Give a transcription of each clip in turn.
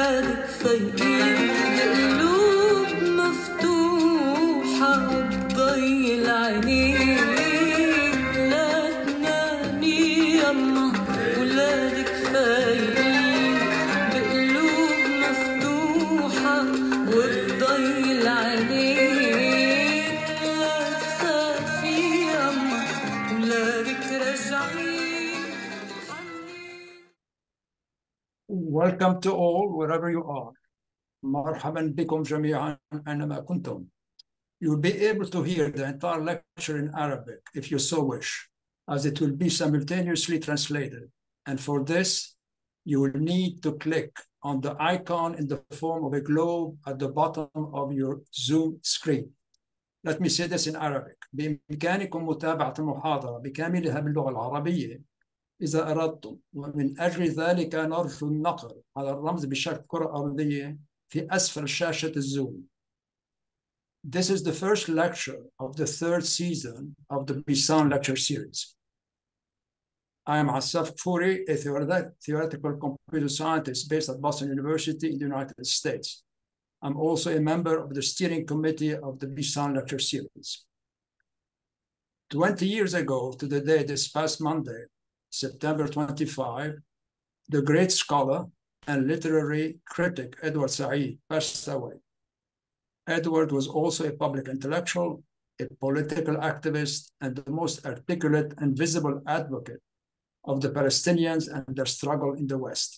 ولادك فايقين بقلوب مفتوحة وبضي العينين لا تنامي يما ولادك فايقين بقلوب مفتوحة وبضي العينين لا تخافي يما ولادك راجعين. Welcome to all, wherever you are. مرحبا بكم جميعا أينما كنتم. You'll be able to hear the entire lecture in Arabic if you so wish, as it will be simultaneously translated. And for this, you will need to click on the icon in the form of a globe at the bottom of your Zoom screen. Let me say this in Arabic. بإمكانكم متابعة المحاضرة بكاملها باللغة العربية إذا أردتم، ومن أجل ذلك نرجو النقر على الرمز بشكل كرة أرضية في أسفل شاشة الزوم. This is the first lecture of the third season of the Bisan lecture series. I am Assaf Khouri, a theoretical computer scientist based at Boston University in the United States. I'm also a member of the steering committee of the Bisan lecture series. 20 years ago to the day this past Monday, September 25, the great scholar and literary critic Edward Said passed away. Edward was also a public intellectual, a political activist, and the most articulate and visible advocate of the Palestinians and their struggle in the West.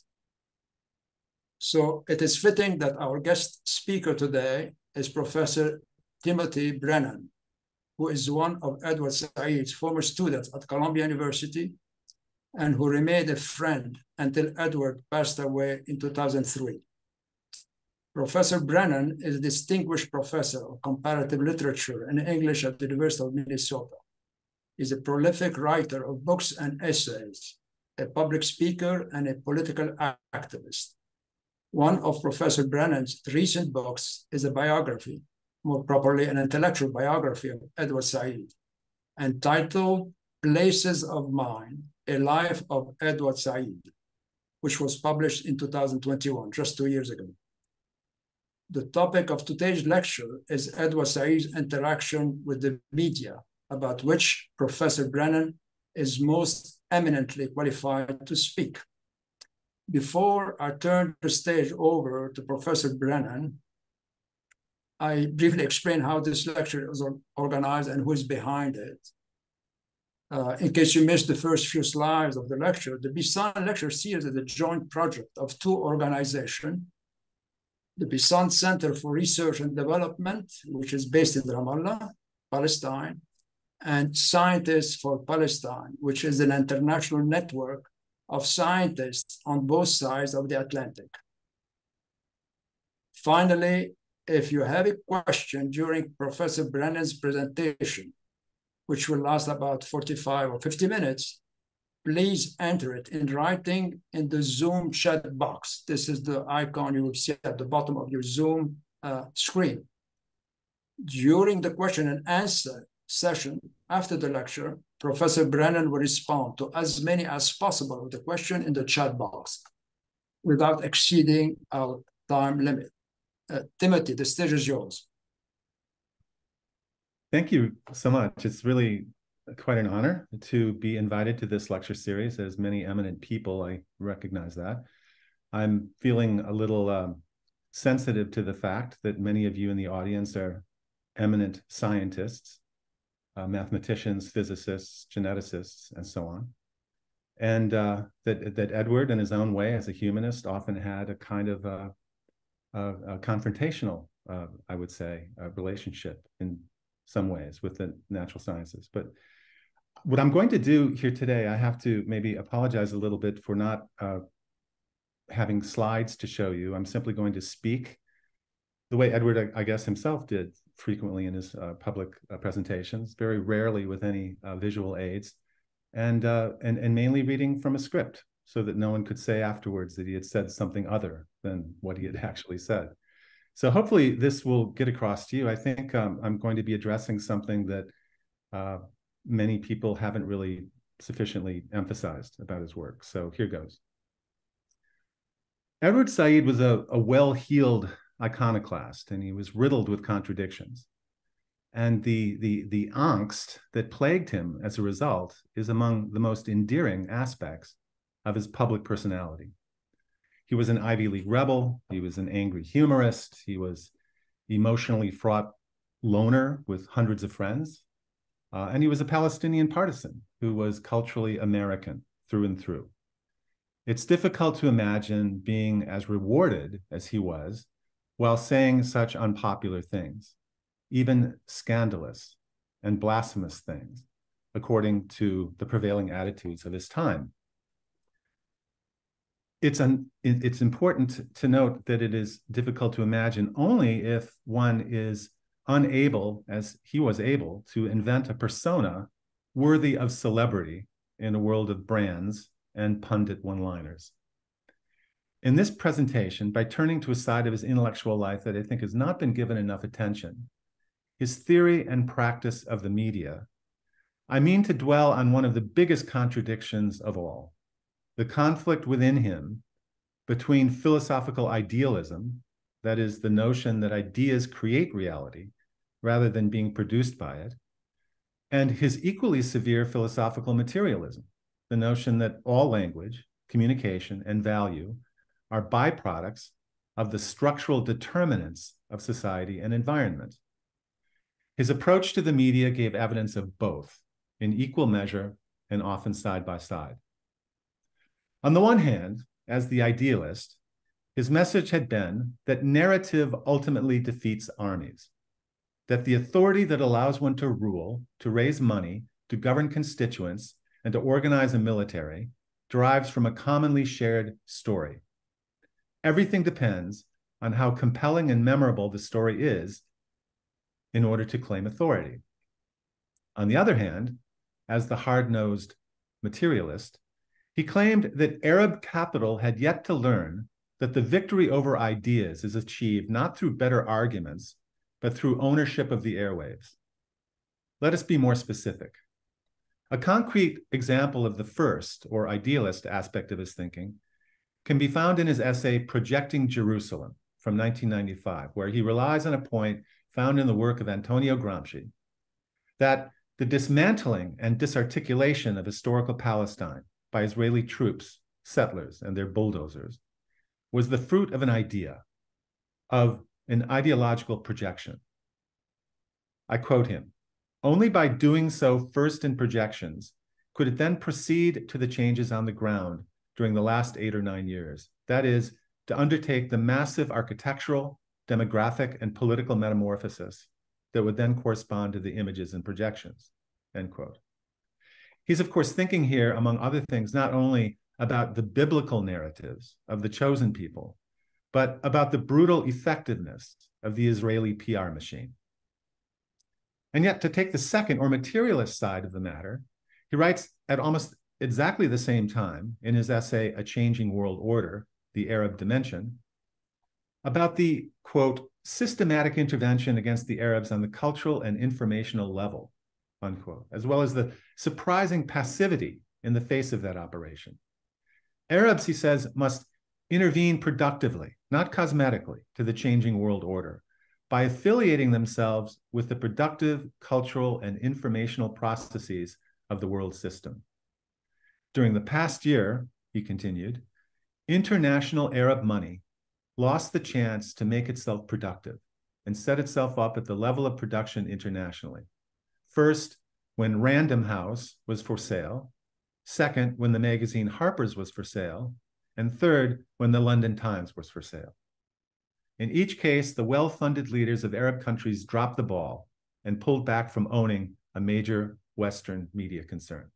So it is fitting that our guest speaker today is Professor Timothy Brennan, who is one of Edward Said's former students at Columbia University and who remained a friend until Edward passed away in 2003. Professor Brennan is a distinguished professor of comparative literature and English at the University of Minnesota. He's a prolific writer of books and essays, a public speaker, and a political activist. One of Professor Brennan's recent books is a biography, more properly an intellectual biography of Edward Said, entitled Places of Mind, A Life of Edward Said, which was published in 2021, just 2 years ago. The topic of today's lecture is Edward Said's interaction with the media, about which Professor Brennan is most eminently qualified to speak. Before I turn the stage over to Professor Brennan, I briefly explain how this lecture is organized and who is behind it. In case you missed the first few slides of the lecture, the Bisan lecture series is a joint project of two organizations, the Bisan Center for Research and Development, which is based in Ramallah, Palestine, and Scientists for Palestine, which is an international network of scientists on both sides of the Atlantic. Finally, if you have a question during Professor Brennan's presentation, which will last about 45 or 50 minutes, please enter it in writing in the Zoom chat box. This is the icon you will see at the bottom of your Zoom screen. During the question and answer session after the lecture, Professor Brennan will respond to as many as possible of the question in the chat box without exceeding our time limit. Timothy, the stage is yours. Thank you so much. It's really quite an honor to be invited to this lecture series. As many eminent people, I recognize that. I'm feeling a little sensitive to the fact that many of you in the audience are eminent scientists, mathematicians, physicists, geneticists, and so on. And that Edward, in his own way, as a humanist, often had a kind of a confrontational, I would say, relationship in some ways with the natural sciences. But what I'm going to do here today, I have to maybe apologize a little bit for not having slides to show you. I'm simply going to speak the way Edward, I guess, himself did frequently in his public presentations, very rarely with any visual aids, and mainly reading from a script so that no one could say afterwards that he had said something other than what he had actually said. So hopefully this will get across to you. I think I'm going to be addressing something that many people haven't really sufficiently emphasized about his work. So here goes. Edward Said was a well-heeled iconoclast, and he was riddled with contradictions. And the angst that plagued him as a result is among the most endearing aspects of his public personality. He was an Ivy League rebel. He was an angry humorist. He was emotionally fraught loner with hundreds of friends. And he was a Palestinian partisan who was culturally American through and through. It's difficult to imagine being as rewarded as he was while saying such unpopular things, even scandalous and blasphemous things, according to the prevailing attitudes of his time. It's important to note that it is difficult to imagine only if one is unable, as he was able, to invent a persona worthy of celebrity in a world of brands and pundit one-liners. In this presentation, by turning to a side of his intellectual life that I think has not been given enough attention, his theory and practice of the media, I mean to dwell on one of the biggest contradictions of all, the conflict within him between philosophical idealism, that is, the notion that ideas create reality rather than being produced by it, and his equally severe philosophical materialism, the notion that all language, communication, and value are byproducts of the structural determinants of society and environment. His approach to the media gave evidence of both in equal measure and often side by side. On the one hand, as the idealist, his message had been that narrative ultimately defeats armies, that the authority that allows one to rule, to raise money, to govern constituents, and to organize a military derives from a commonly shared story. Everything depends on how compelling and memorable the story is in order to claim authority. On the other hand, as the hard-nosed materialist, he claimed that Arab capital had yet to learn that the victory over ideas is achieved not through better arguments, but through ownership of the airwaves. Let us be more specific. A concrete example of the first, or idealist, aspect of his thinking can be found in his essay, Projecting Jerusalem, from 1995, where he relies on a point found in the work of Antonio Gramsci, that the dismantling and disarticulation of historical Palestine by Israeli troops, settlers, and their bulldozers was the fruit of an idea, of an ideological projection. I quote him, "Only by doing so first in projections could it then proceed to the changes on the ground during the last 8 or 9 years. That is, to undertake the massive architectural, demographic, and political metamorphosis that would then correspond to the images and projections," end quote. He's, of course, thinking here, among other things, not only about the biblical narratives of the chosen people, but about the brutal effectiveness of the Israeli PR machine. And yet, to take the second or materialist side of the matter, he writes at almost exactly the same time in his essay, A Changing World Order, The Arab Dimension, about the, quote, systematic intervention against the Arabs on the cultural and informational level, unquote, as well as the surprising passivity in the face of that operation. Arabs, he says, must intervene productively, not cosmetically, to the changing world order by affiliating themselves with the productive cultural and informational processes of the world system. During the past year, he continued, international Arab money lost the chance to make itself productive and set itself up at the level of production internationally. First, when Random House was for sale. Second, when the magazine Harper's was for sale. And third, when the London Times was for sale. In each case, the well-funded leaders of Arab countries dropped the ball and pulled back from owning a major Western media concern.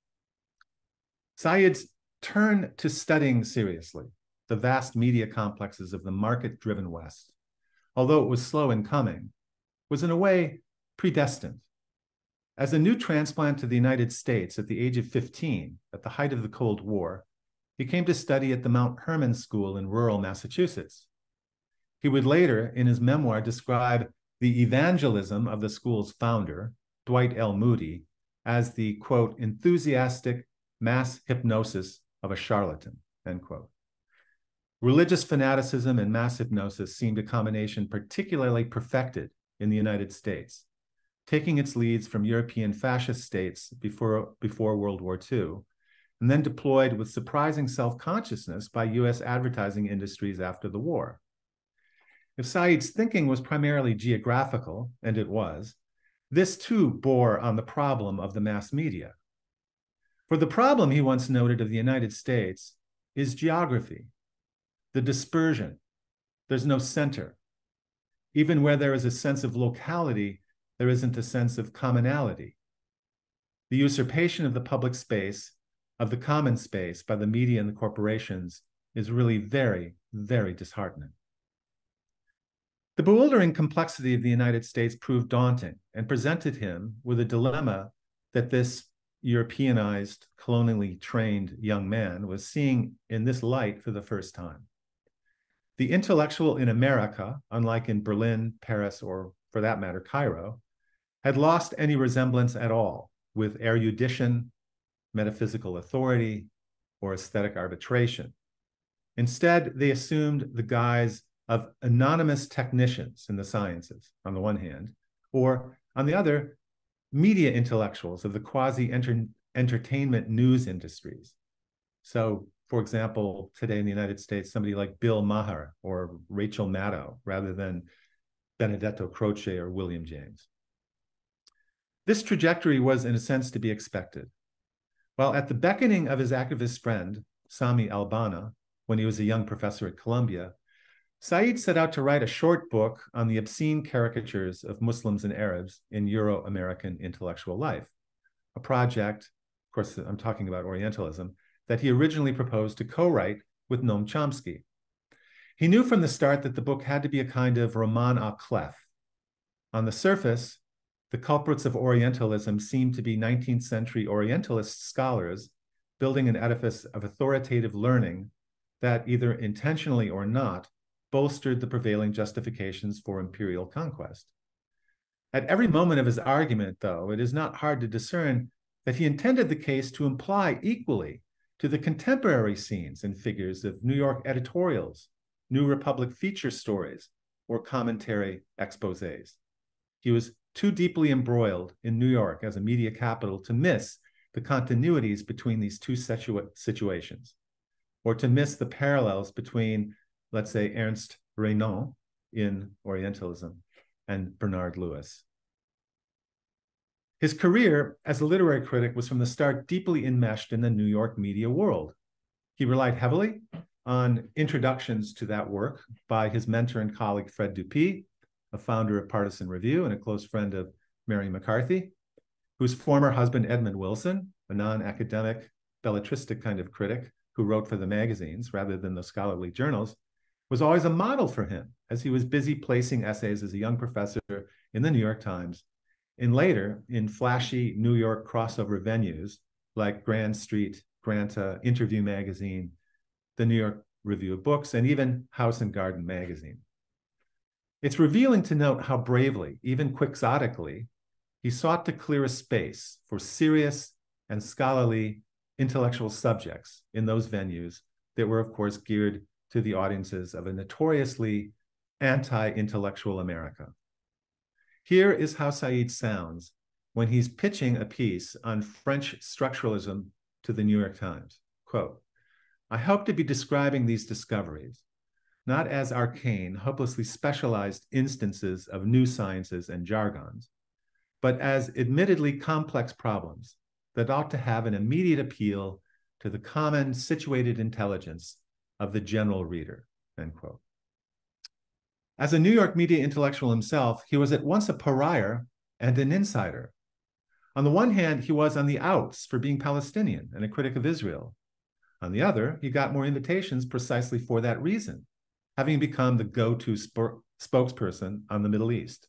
Said's turn to studying seriously the vast media complexes of the market-driven West, although it was slow in coming, was in a way predestined. As a new transplant to the United States at the age of 15, at the height of the Cold War, he came to study at the Mount Herman School in rural Massachusetts. He would later, in his memoir, describe the evangelism of the school's founder, Dwight L. Moody, as the, quote, enthusiastic mass hypnosis of a charlatan, end quote. Religious fanaticism and massive gnosis seemed a combination particularly perfected in the United States, taking its leads from European fascist states before World War II, and then deployed with surprising self-consciousness by US advertising industries after the war. If Said's thinking was primarily geographical, and it was, this too bore on the problem of the mass media. For the problem, he once noted, of the United States is geography, the dispersion. There's no center. Even where there is a sense of locality, there isn't a sense of commonality. The usurpation of the public space, of the common space by the media and the corporations is really very, very disheartening. The bewildering complexity of the United States proved daunting and presented him with a dilemma that this Europeanized, colonially trained young man was seeing in this light for the first time. The intellectual in America, unlike in Berlin, Paris, or for that matter, Cairo, had lost any resemblance at all with erudition, metaphysical authority, or aesthetic arbitration. Instead, they assumed the guise of anonymous technicians in the sciences, on the one hand, or on the other, media intellectuals of the quasi-entertainment news industries. So, for example, today in the United States, somebody like Bill Maher or Rachel Maddow, rather than Benedetto Croce or William James. This trajectory was, in a sense, to be expected. While at the beckoning of his activist friend, Sami Albana, when he was a young professor at Columbia, Said set out to write a short book on the obscene caricatures of Muslims and Arabs in Euro-American intellectual life, a project, of course, I'm talking about Orientalism, that he originally proposed to co-write with Noam Chomsky. He knew from the start that the book had to be a kind of roman à clef. On the surface, the culprits of Orientalism seemed to be 19th century Orientalist scholars building an edifice of authoritative learning that, either intentionally or not, bolstered the prevailing justifications for imperial conquest. At every moment of his argument, though, it is not hard to discern that he intended the case to imply equally to the contemporary scenes and figures of New York editorials, New Republic feature stories, or commentary exposés. He was too deeply embroiled in New York as a media capital to miss the continuities between these two situations, or to miss the parallels between, let's say, Ernst Renan in Orientalism and Bernard Lewis. His career as a literary critic was from the start deeply enmeshed in the New York media world. He relied heavily on introductions to that work by his mentor and colleague, Fred Dupuy, a founder of Partisan Review and a close friend of Mary McCarthy, whose former husband, Edmund Wilson, a non-academic, belletristic kind of critic who wrote for the magazines rather than the scholarly journals, was always a model for him as he was busy placing essays as a young professor in the New York Times, and later in flashy New York crossover venues like Grand Street, Granta, Interview Magazine, the New York Review of Books, and even House and Garden Magazine. It's revealing to note how bravely, even quixotically, he sought to clear a space for serious and scholarly intellectual subjects in those venues that were, of course, geared to the audiences of a notoriously anti-intellectual America. Here is how Said sounds when he's pitching a piece on French structuralism to the New York Times. Quote, "I hope to be describing these discoveries, not as arcane, hopelessly specialized instances of new sciences and jargons, but as admittedly complex problems that ought to have an immediate appeal to the common situated intelligence of the general reader," end quote. As a New York media intellectual himself, he was at once a pariah and an insider. On the one hand, he was on the outs for being Palestinian and a critic of Israel. On the other, he got more invitations precisely for that reason, having become the go-to spokesperson on the Middle East.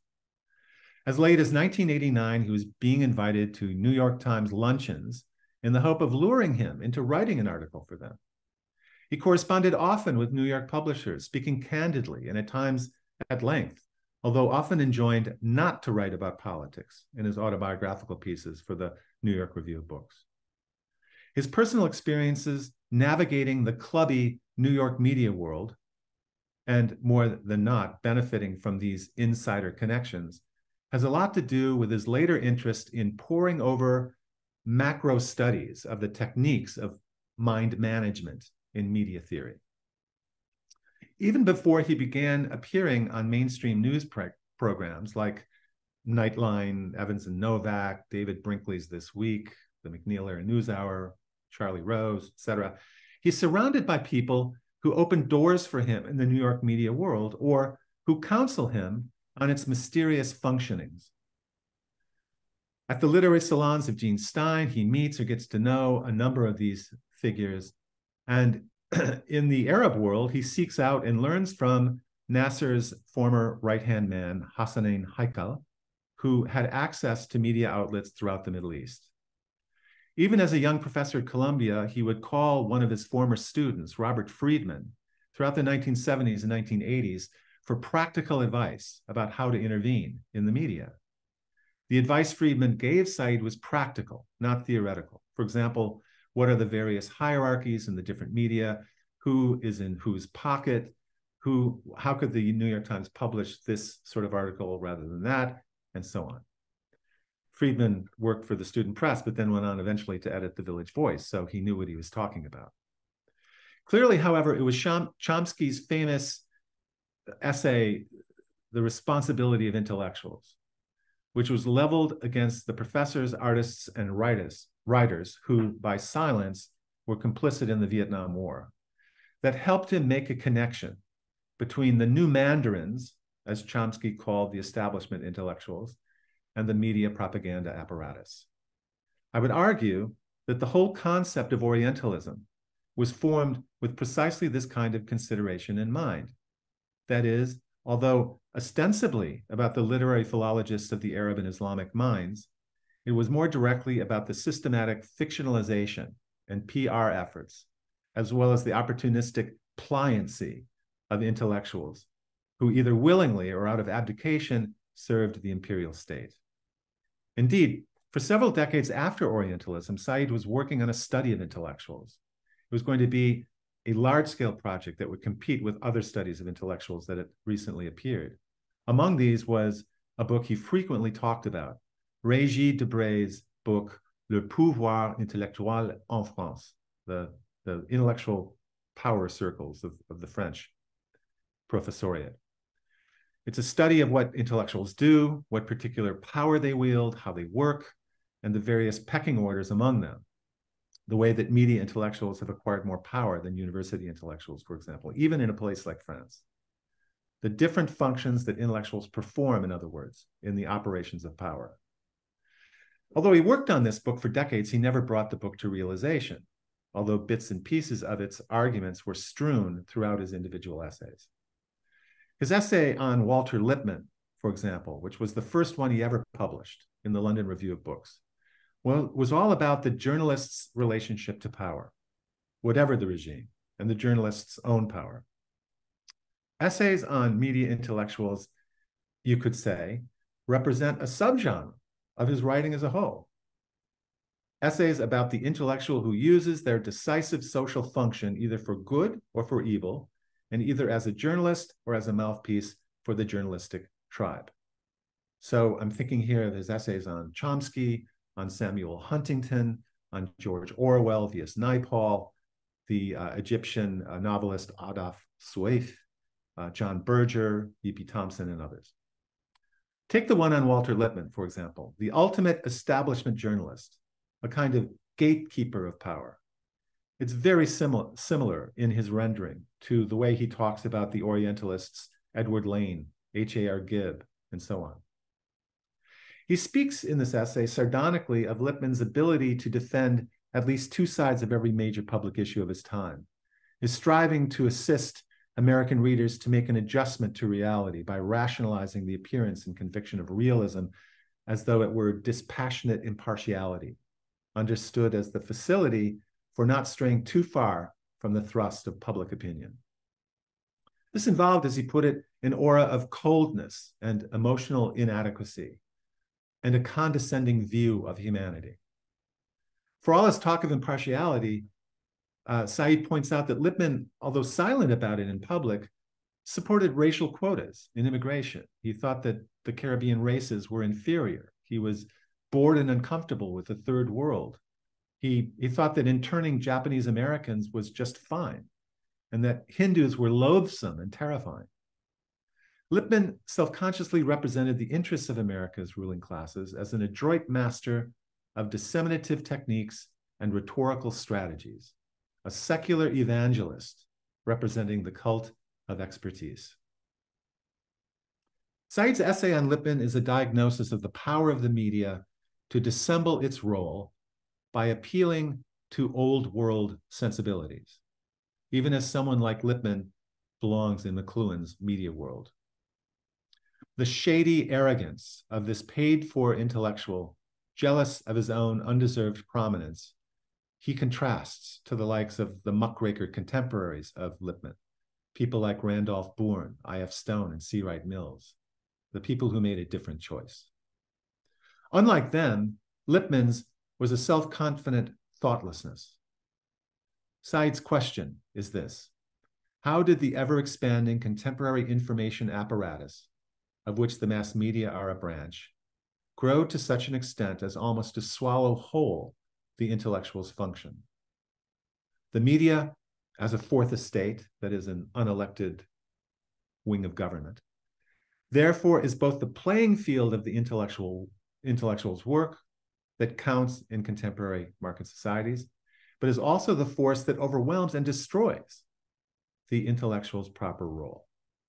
As late as 1989, he was being invited to New York Times luncheons in the hope of luring him into writing an article for them. He corresponded often with New York publishers, speaking candidly and at times at length, although often enjoined not to write about politics in his autobiographical pieces for the New York Review of Books. His personal experiences navigating the clubby New York media world, and more than not benefiting from these insider connections, has a lot to do with his later interest in poring over macro studies of the techniques of mind management in media theory. Even before he began appearing on mainstream news programs like Nightline, Evans and Novak, David Brinkley's This Week, the McNeil-era NewsHour, Charlie Rose, etc., he's surrounded by people who open doors for him in the New York media world or who counsel him on its mysterious functionings. At the literary salons of Gene Stein, he meets or gets to know a number of these figures. And in the Arab world, he seeks out and learns from Nasser's former right-hand man, Hassanein Haikal, who had access to media outlets throughout the Middle East. Even as a young professor at Columbia, he would call one of his former students, Robert Friedman, throughout the 1970s and 1980s for practical advice about how to intervene in the media. The advice Friedman gave Said was practical, not theoretical. For example, what are the various hierarchies in the different media? Who is in whose pocket? How could the New York Times publish this sort of article rather than that? And so on. Friedman worked for the student press, but then went on eventually to edit the Village Voice, so he knew what he was talking about. Clearly, however, it was Chomsky's famous essay, The Responsibility of Intellectuals, which was leveled against the professors, artists, and writers who, by silence, were complicit in the Vietnam War, that helped him make a connection between the new mandarins, as Chomsky called the establishment intellectuals, and the media propaganda apparatus. I would argue that the whole concept of Orientalism was formed with precisely this kind of consideration in mind. That is, although ostensibly about the literary philologists of the Arab and Islamic minds, it was more directly about the systematic fictionalization and PR efforts, as well as the opportunistic pliancy of intellectuals who either willingly or out of abdication served the imperial state. Indeed, for several decades after Orientalism, Said was working on a study of intellectuals. It was going to be a large-scale project that would compete with other studies of intellectuals that had recently appeared. Among these was a book he frequently talked about, Régis Debray's book, Le Pouvoir Intellectuel en France, the intellectual power circles of the French professoriate. It's a study of what intellectuals do, what particular power they wield, how they work, and the various pecking orders among them. The way that media intellectuals have acquired more power than university intellectuals, for example, even in a place like France. The different functions that intellectuals perform, in other words, in the operations of power. Although he worked on this book for decades, he never brought the book to realization, although bits and pieces of its arguments were strewn throughout his individual essays. His essay on Walter Lippmann, for example, which was the first one he ever published in the London Review of Books, was all about the journalist's relationship to power, whatever the regime, and the journalist's own power. Essays on media intellectuals, you could say, represent a subgenre of his writing as a whole. Essays about the intellectual who uses their decisive social function either for good or for evil, and either as a journalist or as a mouthpiece for the journalistic tribe. So I'm thinking here of his essays on Chomsky, on Samuel Huntington, on George Orwell, V.S. Naipaul, the Egyptian novelist Adolf Sueif, John Berger, E.P. Thompson, and others. Take the one on Walter Lippmann, for example, the ultimate establishment journalist, a kind of gatekeeper of power. It's very similar in his rendering to the way he talks about the Orientalists Edward Lane, H.A.R. Gibb, and so on. He speaks in this essay sardonically of Lippmann's ability to defend at least two sides of every major public issue of his time, his striving to assist American readers to make an adjustment to reality by rationalizing the appearance and conviction of realism as though it were dispassionate impartiality, understood as the facility for not straying too far from the thrust of public opinion. This involved, as he put it, an aura of coldness and emotional inadequacy, and a condescending view of humanity. For all his talk of impartiality, Said points out that Lippmann, although silent about it in public, supported racial quotas in immigration. He thought that the Caribbean races were inferior. He was bored and uncomfortable with the third world. He thought that interning Japanese Americans was just fine, and that Hindus were loathsome and terrifying. Lippmann self-consciously represented the interests of America's ruling classes as an adroit master of disseminative techniques and rhetorical strategies, a secular evangelist representing the cult of expertise. Said's essay on Lippmann is a diagnosis of the power of the media to dissemble its role by appealing to old world sensibilities, even as someone like Lippmann belongs in McLuhan's media world. The shady arrogance of this paid-for intellectual, jealous of his own undeserved prominence, he contrasts to the likes of the muckraker contemporaries of Lippmann, people like Randolph Bourne, I.F. Stone, and C. Wright Mills, the people who made a different choice. Unlike them, Lippmann's was a self-confident thoughtlessness. Said's question is this: how did the ever-expanding contemporary information apparatus, of which the mass media are a branch, grow to such an extent as almost to swallow whole the intellectual's function? The media, as a fourth estate, that is an unelected wing of government, therefore is both the playing field of the intellectual's work that counts in contemporary market societies, but is also the force that overwhelms and destroys the intellectual's proper role.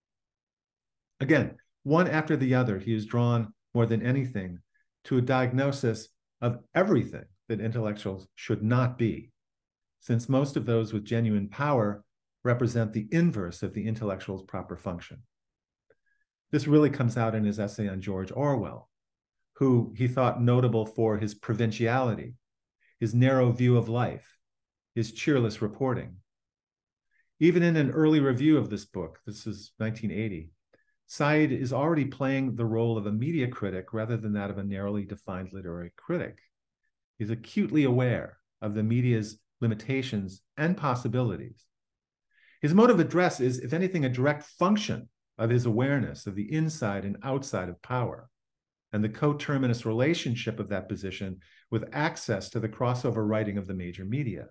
Again, one after the other, he is drawn more than anything to a diagnosis of everything that intellectuals should not be, since most of those with genuine power represent the inverse of the intellectual's proper function. This really comes out in his essay on George Orwell, who he thought notable for his provinciality, his narrow view of life, his cheerless reporting. Even in an early review of this book, this is 1980, Said is already playing the role of a media critic rather than that of a narrowly defined literary critic. He's acutely aware of the media's limitations and possibilities. His mode of address is, if anything, a direct function of his awareness of the inside and outside of power, and the coterminous relationship of that position with access to the crossover writing of the major media.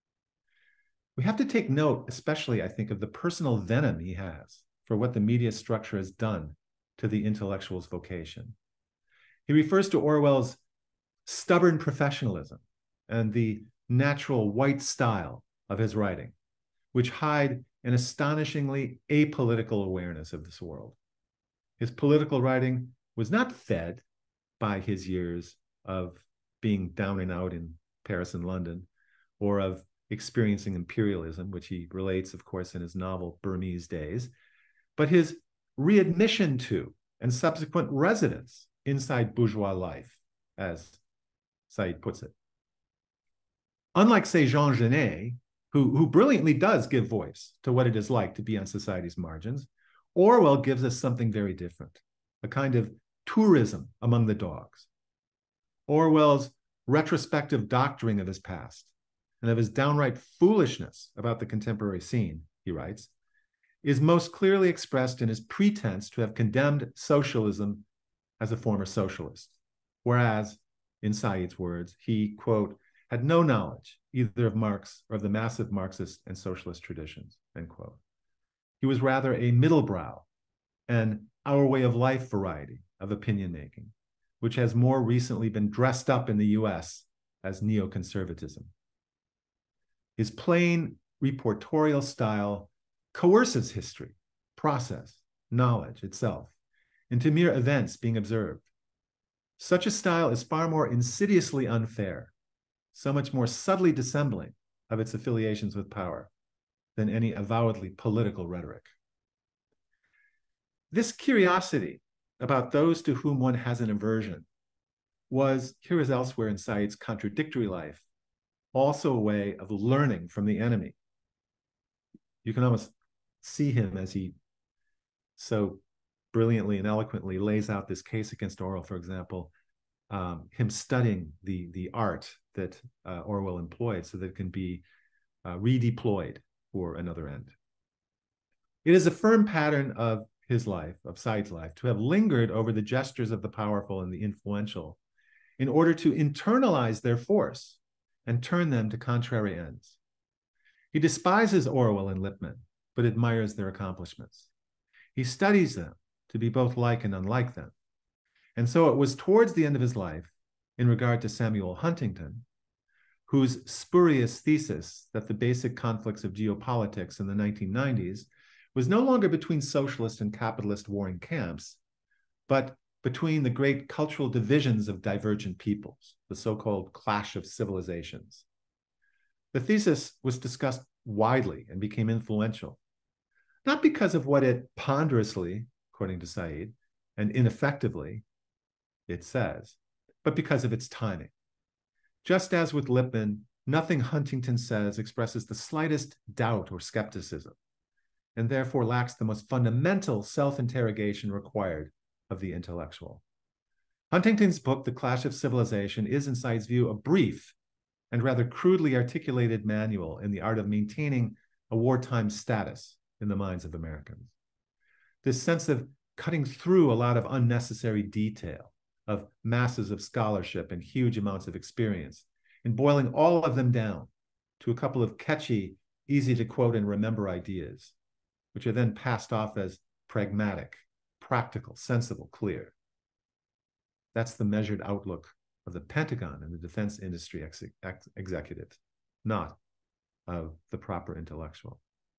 We have to take note, especially, I think, of the personal venom he has for what the media structure has done to the intellectual's vocation. He refers to Orwell's stubborn professionalism and the natural white style of his writing, which hide an astonishingly apolitical awareness of this world. His political writing was not fed by his years of being down and out in Paris and London, or of experiencing imperialism, which he relates, of course, in his novel Burmese Days, but his readmission to and subsequent residence inside bourgeois life, as Said puts it. Unlike, say, Jean Genet, who brilliantly does give voice to what it is like to be on society's margins, Orwell gives us something very different, a kind of tourism among the dogs. Orwell's retrospective doctoring of his past and of his downright foolishness about the contemporary scene, he writes, is most clearly expressed in his pretense to have condemned socialism as a former socialist, whereas, in Said's words, he, quote, had no knowledge either of Marx or of the massive Marxist and socialist traditions, end quote. He was rather a middlebrow and our way of life variety of opinion making, which has more recently been dressed up in the US as neoconservatism. His plain reportorial style coerces history, process, knowledge itself into mere events being observed. Such a style is far more insidiously unfair, so much more subtly dissembling of its affiliations with power than any avowedly political rhetoric. This curiosity about those to whom one has an aversion was, here as elsewhere in Said's contradictory life, also a way of learning from the enemy. You can almost see him as he so brilliantly and eloquently lays out this case against Orwell, for example, him studying the art that Orwell employed so that it can be redeployed for another end. It is a firm pattern of his life, of Said's life, to have lingered over the gestures of the powerful and the influential in order to internalize their force and turn them to contrary ends. He despises Orwell and Lippmann, but admires their accomplishments. He studies them to be both like and unlike them. And so it was towards the end of his life, in regard to Samuel Huntington, whose spurious thesis that the basic conflicts of geopolitics in the 1990s was no longer between socialist and capitalist warring camps, but between the great cultural divisions of divergent peoples, the so-called clash of civilizations. The thesis was discussed widely and became influential, not because of what it ponderously, according to Said, and ineffectively it says, but because of its timing. Just as with Lippmann, nothing Huntington says expresses the slightest doubt or skepticism, and therefore lacks the most fundamental self-interrogation required of the intellectual. Huntington's book, The Clash of Civilization, is, in Said's view, a brief and rather crudely articulated manual in the art of maintaining a wartime status in the minds of Americans. This sense of cutting through a lot of unnecessary detail, of masses of scholarship and huge amounts of experience, and boiling all of them down to a couple of catchy, easy to quote and remember ideas, which are then passed off as pragmatic, practical, sensible, clear. That's the measured outlook of the Pentagon and the defense industry executives, not of the proper intellectual.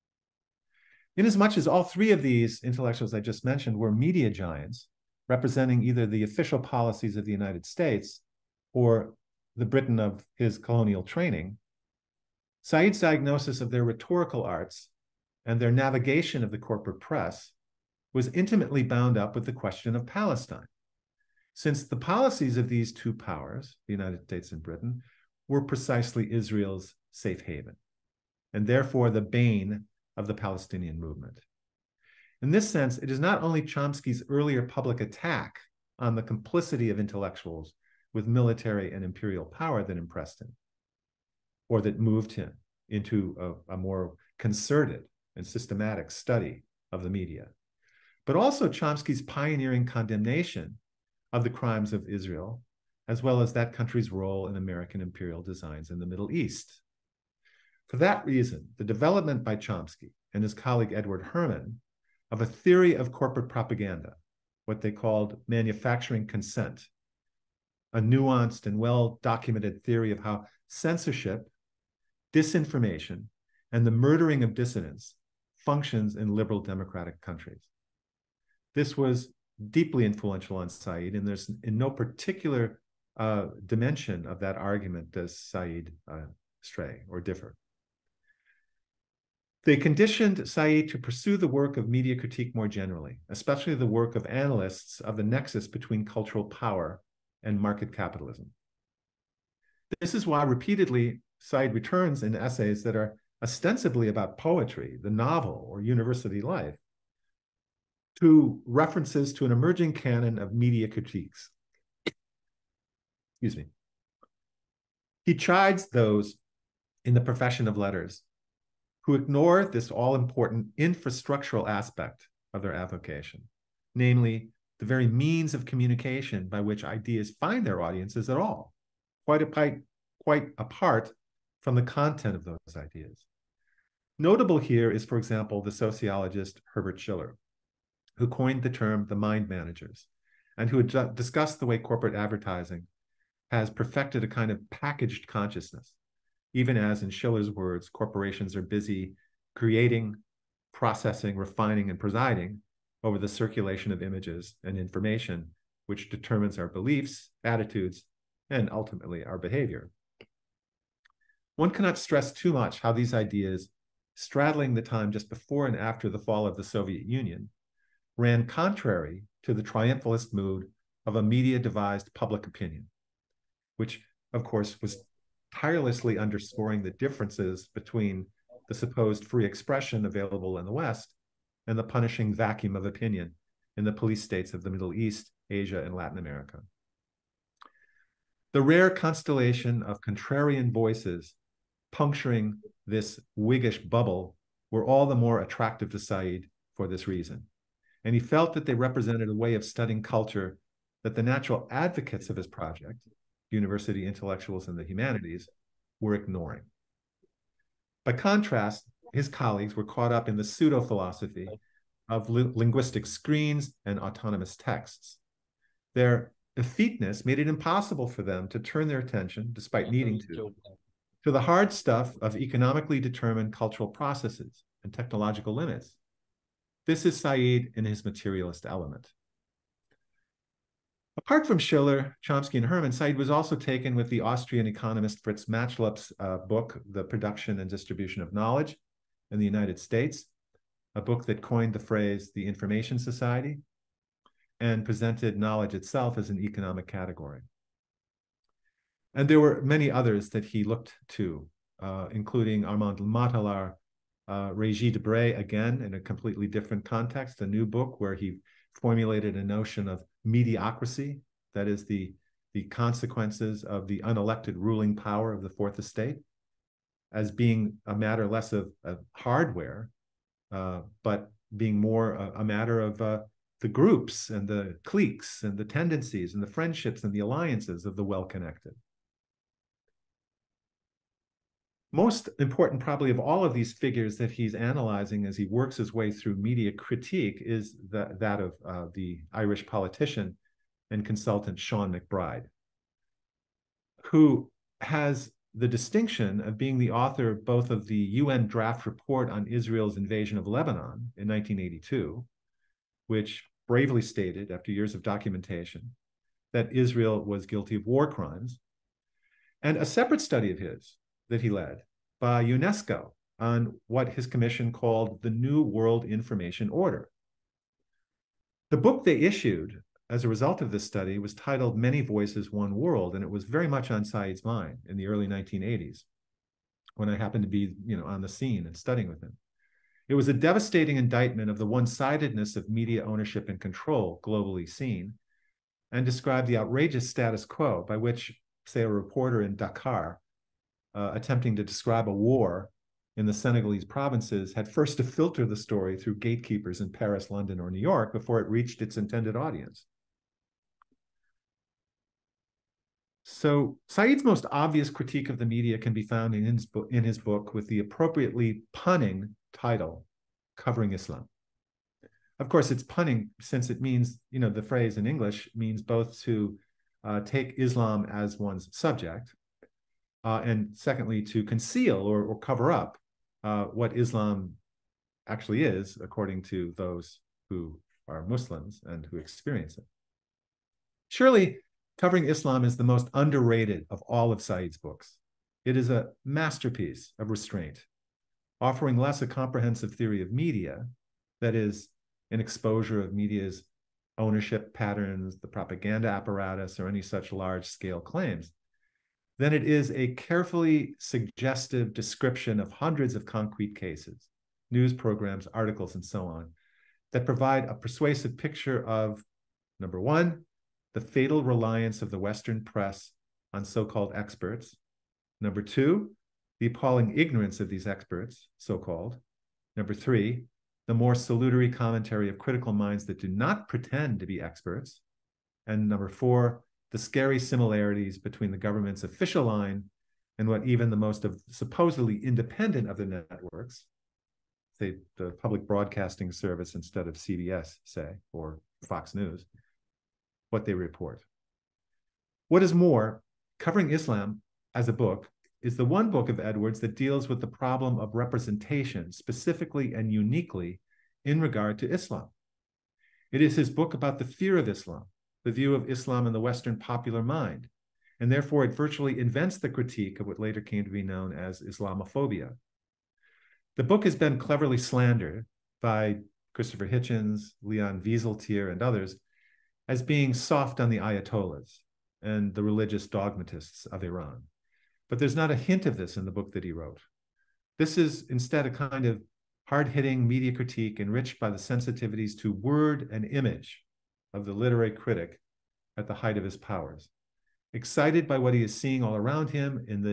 Inasmuch as all three of these intellectuals I just mentioned were media giants, representing either the official policies of the United States or the Britain of his colonial training, Said's diagnosis of their rhetorical arts and their navigation of the corporate press was intimately bound up with the question of Palestine, since the policies of these two powers, the United States and Britain, were precisely Israel's safe haven, and therefore the bane of the Palestinian movement. In this sense, it is not only Chomsky's earlier public attack on the complicity of intellectuals with military and imperial power that impressed him, or that moved him into a more concerted and systematic study of the media, but also Chomsky's pioneering condemnation of the crimes of Israel, as well as that country's role in American imperial designs in the Middle East. For that reason, the development by Chomsky and his colleague Edward Herman of a theory of corporate propaganda, what they called manufacturing consent, a nuanced and well-documented theory of how censorship, disinformation, and the murdering of dissidents functions in liberal democratic countries. This was deeply influential on Said, and there's in no particular dimension of that argument does Said stray or differ. They conditioned Said to pursue the work of media critique more generally, especially the work of analysts of the nexus between cultural power and market capitalism. This is why repeatedly Said returns in essays that are ostensibly about poetry, the novel, or university life, to references to an emerging canon of media critiques. Excuse me. He chides those in the profession of letters who ignore this all-important infrastructural aspect of their avocation, namely the very means of communication by which ideas find their audiences at all, quite apart from the content of those ideas. Notable here is, for example, the sociologist Herbert Schiller, who coined the term the mind managers, and who had discussed the way corporate advertising has perfected a kind of packaged consciousness, even as, in Schiller's words, corporations are busy creating, processing, refining, and presiding over the circulation of images and information, which determines our beliefs, attitudes, and ultimately our behavior. One cannot stress too much how these ideas, straddling the time just before and after the fall of the Soviet Union, ran contrary to the triumphalist mood of a media-devised public opinion, which, of course, was tirelessly underscoring the differences between the supposed free expression available in the West and the punishing vacuum of opinion in the police states of the Middle East, Asia, and Latin America. The rare constellation of contrarian voices puncturing this Whiggish bubble were all the more attractive to Said for this reason. And he felt that they represented a way of studying culture that the natural advocates of his project, university intellectuals in the humanities, were ignoring. By contrast, his colleagues were caught up in the pseudo-philosophy of linguistic screens and autonomous texts. Their effeteness made it impossible for them to turn their attention, despite needing to the hard stuff of economically determined cultural processes and technological limits. This is Said in his materialist element. Apart from Schiller, Chomsky, and Herman, Said was also taken with the Austrian economist Fritz Matschlapp's book, The Production and Distribution of Knowledge in the United States, a book that coined the phrase the information society and presented knowledge itself as an economic category. And there were many others that he looked to, including Armand Matalar, Régis Debray, again, in a completely different context, a new book where he formulated a notion of mediocrity, that is the consequences of the unelected ruling power of the Fourth Estate, as being a matter less of hardware, but being more a matter of the groups and the cliques and the tendencies and the friendships and the alliances of the well-connected. Most important probably of all of these figures that he's analyzing as he works his way through media critique is that of the Irish politician and consultant Sean McBride, who has the distinction of being the author both of the UN draft report on Israel's invasion of Lebanon in 1982, which bravely stated, after years of documentation, that Israel was guilty of war crimes, and a separate study of his that he led by UNESCO on what his commission called the New World Information Order. The book they issued as a result of this study was titled Many Voices, One World, and it was very much on Said's mind in the early 1980s, when I happened to be, on the scene and studying with him. It was a devastating indictment of the one-sidedness of media ownership and control globally seen, and described the outrageous status quo by which, say, a reporter in Dakar attempting to describe a war in the Senegalese provinces had first to filter the story through gatekeepers in Paris, London, or New York before it reached its intended audience. So Said's most obvious critique of the media can be found in his book with the appropriately punning title, Covering Islam. Of course, it's punning since it means, the phrase in English means both to take Islam as one's subject, and secondly, to conceal or cover up what Islam actually is, according to those who are Muslims and who experience it. Surely, Covering Islam is the most underrated of all of Said's books. It is a masterpiece of restraint, offering less a comprehensive theory of media, that is, an exposure of media's ownership patterns, the propaganda apparatus, or any such large-scale claims, than it is a carefully suggestive description of hundreds of concrete cases, news programs, articles, and so on, that provide a persuasive picture of, number one, the fatal reliance of the Western press on so-called experts. Number two, the appalling ignorance of these experts, so-called. Number three, the more salutary commentary of critical minds that do not pretend to be experts. And number four, the scary similarities between the government's official line and what even the most of supposedly independent of the networks, say the public broadcasting service instead of CBS, say, or Fox News, what they report. What is more, Covering Islam as a book is the one book of Edwards that deals with the problem of representation specifically and uniquely in regard to Islam. It is his book about the fear of Islam, the view of Islam in the Western popular mind, and therefore it virtually invents the critique of what later came to be known as Islamophobia. The book has been cleverly slandered by Christopher Hitchens, Leon Wieseltier, and others as being soft on the Ayatollahs and the religious dogmatists of Iran. But there's not a hint of this in the book that he wrote. This is instead a kind of hard-hitting media critique enriched by the sensitivities to word and image of the literary critic at the height of his powers, excited by what he is seeing all around him in the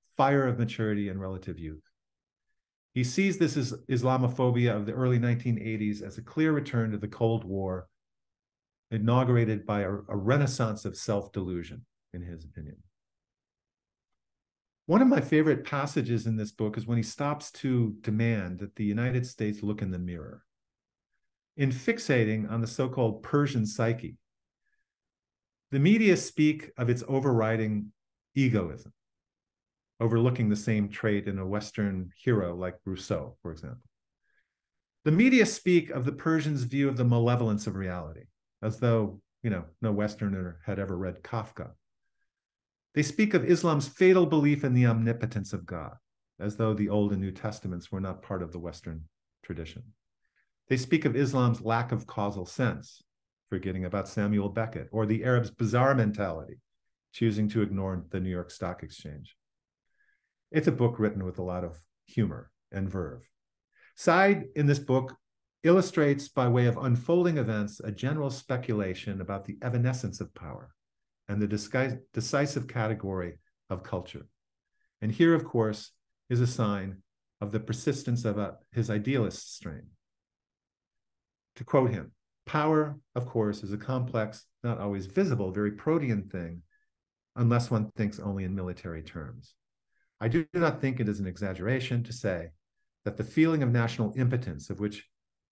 fire of maturity and relative youth. He sees this as Islamophobia of the early 1980s as a clear return to the Cold War, inaugurated by a renaissance of self-delusion, in his opinion. One of my favorite passages in this book is when he stops to demand that the United States look in the mirror. In fixating on the so-called Persian psyche, the media speak of its overriding egoism, overlooking the same trait in a Western hero like Rousseau, for example. The media speak of the Persians' view of the malevolence of reality, as though, no Westerner had ever read Kafka. They speak of Islam's fatal belief in the omnipotence of God, as though the Old and New Testaments were not part of the Western tradition. They speak of Islam's lack of causal sense, forgetting about Samuel Beckett, or the Arab's bizarre mentality, choosing to ignore the New York Stock Exchange. It's a book written with a lot of humor and verve. Said, in this book, illustrates by way of unfolding events a general speculation about the evanescence of power and the decisive category of culture. And here, of course, is a sign of the persistence of his idealist strain. To quote him, power, of course, is a complex, not always visible, very protean thing, unless one thinks only in military terms. I do not think it is an exaggeration to say that the feeling of national impotence, of which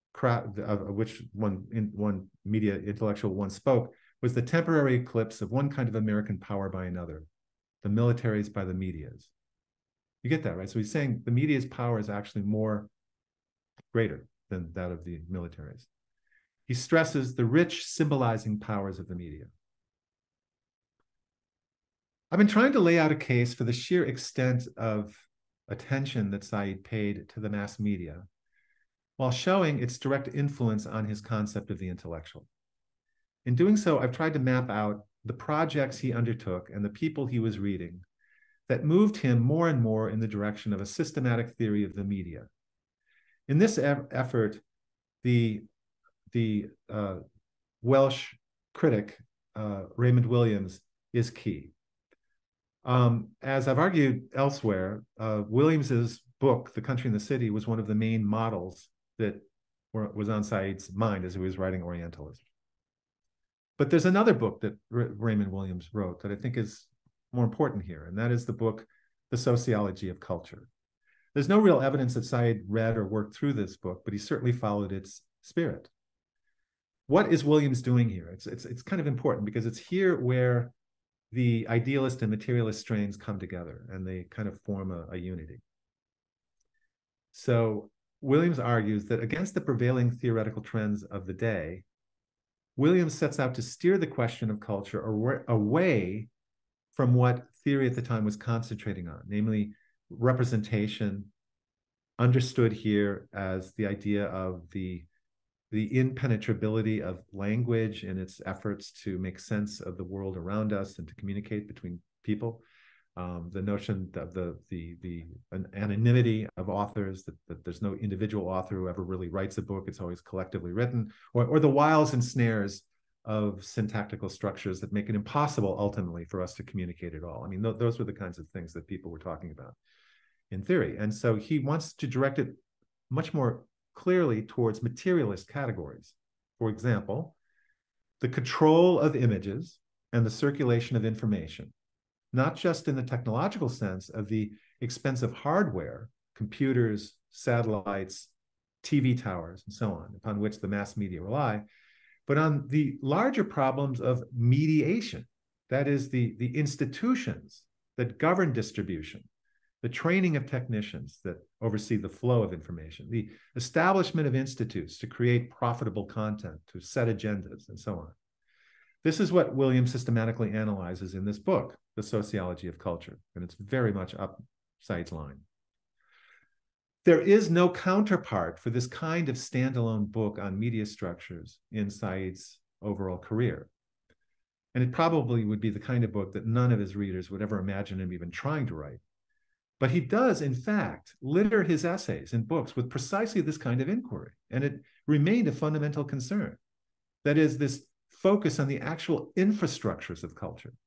one media intellectual once spoke, was the temporary eclipse of one kind of American power by another, the militaries by the medias. You get that, right? So he's saying the media's power is actually greater than that of the militaries. He stresses the rich symbolizing powers of the media. I've been trying to lay out a case for the sheer extent of attention that Said paid to the mass media, while showing its direct influence on his concept of the intellectual. In doing so, I've tried to map out the projects he undertook and the people he was reading that moved him more and more in the direction of a systematic theory of the media. In this effort, the Welsh critic, Raymond Williams, is key. As I've argued elsewhere, Williams's book, The Country and the City, was one of the main models that was on Said's mind as he was writing Orientalism. But there's another book that Raymond Williams wrote that I think is more important here, and that is the book, The Sociology of Culture. There's no real evidence that Said read or worked through this book, but he certainly followed its spirit. What is Williams doing here? It's kind of important because it's here where the idealist and materialist strains come together and they kind of form a unity. So Williams argues that against the prevailing theoretical trends of the day, Williams sets out to steer the question of culture away from what theory at the time was concentrating on, namely representation, understood here as the idea of the impenetrability of language in its efforts to make sense of the world around us and to communicate between people. The notion of the anonymity of authors, that there's no individual author who ever really writes a book, it's always collectively written, or the wiles and snares of syntactical structures that make it impossible ultimately for us to communicate at all. I mean, those were the kinds of things that people were talking about in theory. And so he wants to direct it much more clearly towards materialist categories. For example, the control of images and the circulation of information, not just in the technological sense of the expensive hardware, computers, satellites, TV towers, and so on, upon which the mass media rely, but on the larger problems of mediation, that is the institutions that govern distribution, the training of technicians that oversee the flow of information, the establishment of institutes to create profitable content, to set agendas, and so on. This is what Williams systematically analyzes in this book, The Sociology of Culture, and it's very much up Said's line. There is no counterpart for this kind of standalone book on media structures in Said's overall career. And it probably would be the kind of book that none of his readers would ever imagine him even trying to write. But he does, in fact, litter his essays and books with precisely this kind of inquiry. And it remained a fundamental concern. That is, this focus on the actual infrastructures of culture,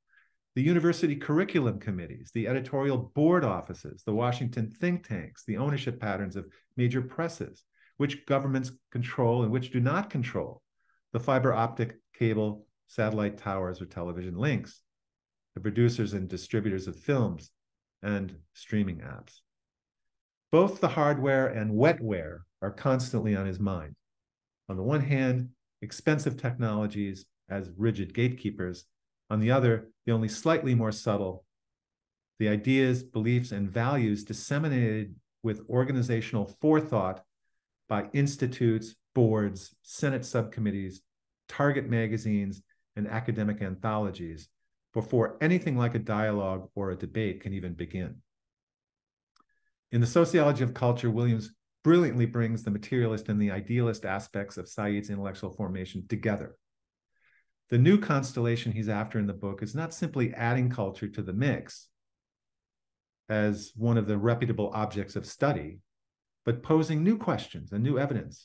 the university curriculum committees, the editorial board offices, the Washington think tanks, the ownership patterns of major presses, which governments control and which do not control, the fiber optic cable, satellite towers, or television links, the producers and distributors of films and streaming apps. Both the hardware and wetware are constantly on his mind. On the one hand, expensive technologies as rigid gatekeepers. On the other, the only slightly more subtle, the ideas, beliefs, and values disseminated with organizational forethought by institutes, boards, Senate subcommittees, target magazines, and academic anthologies before anything like a dialogue or a debate can even begin. In The Sociology of Culture, Williams brilliantly brings the materialist and the idealist aspects of Said's intellectual formation together. The new constellation he's after in the book is not simply adding culture to the mix as one of the reputable objects of study, but posing new questions and new evidence.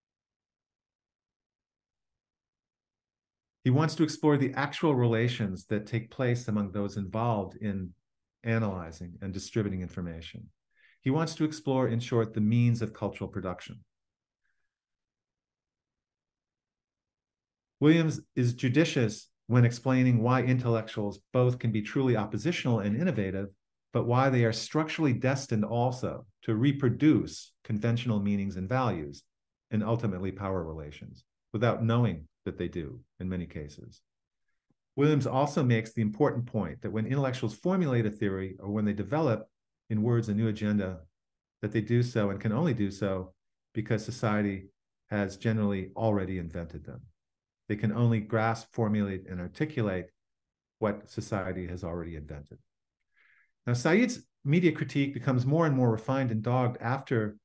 He wants to explore the actual relations that take place among those involved in analyzing and distributing information. He wants to explore, in short, the means of cultural production. Williams is judicious when explaining why intellectuals both can be truly oppositional and innovative, but why they are structurally destined also to reproduce conventional meanings and values and ultimately power relations without knowing that they do in many cases. Williams also makes the important point that when intellectuals formulate a theory or when they develop, in words, a new agenda, that they do so and can only do so because society has generally already invented them. They can only grasp, formulate, and articulate what society has already invented. Now, Said's media critique becomes more and more refined and dogged after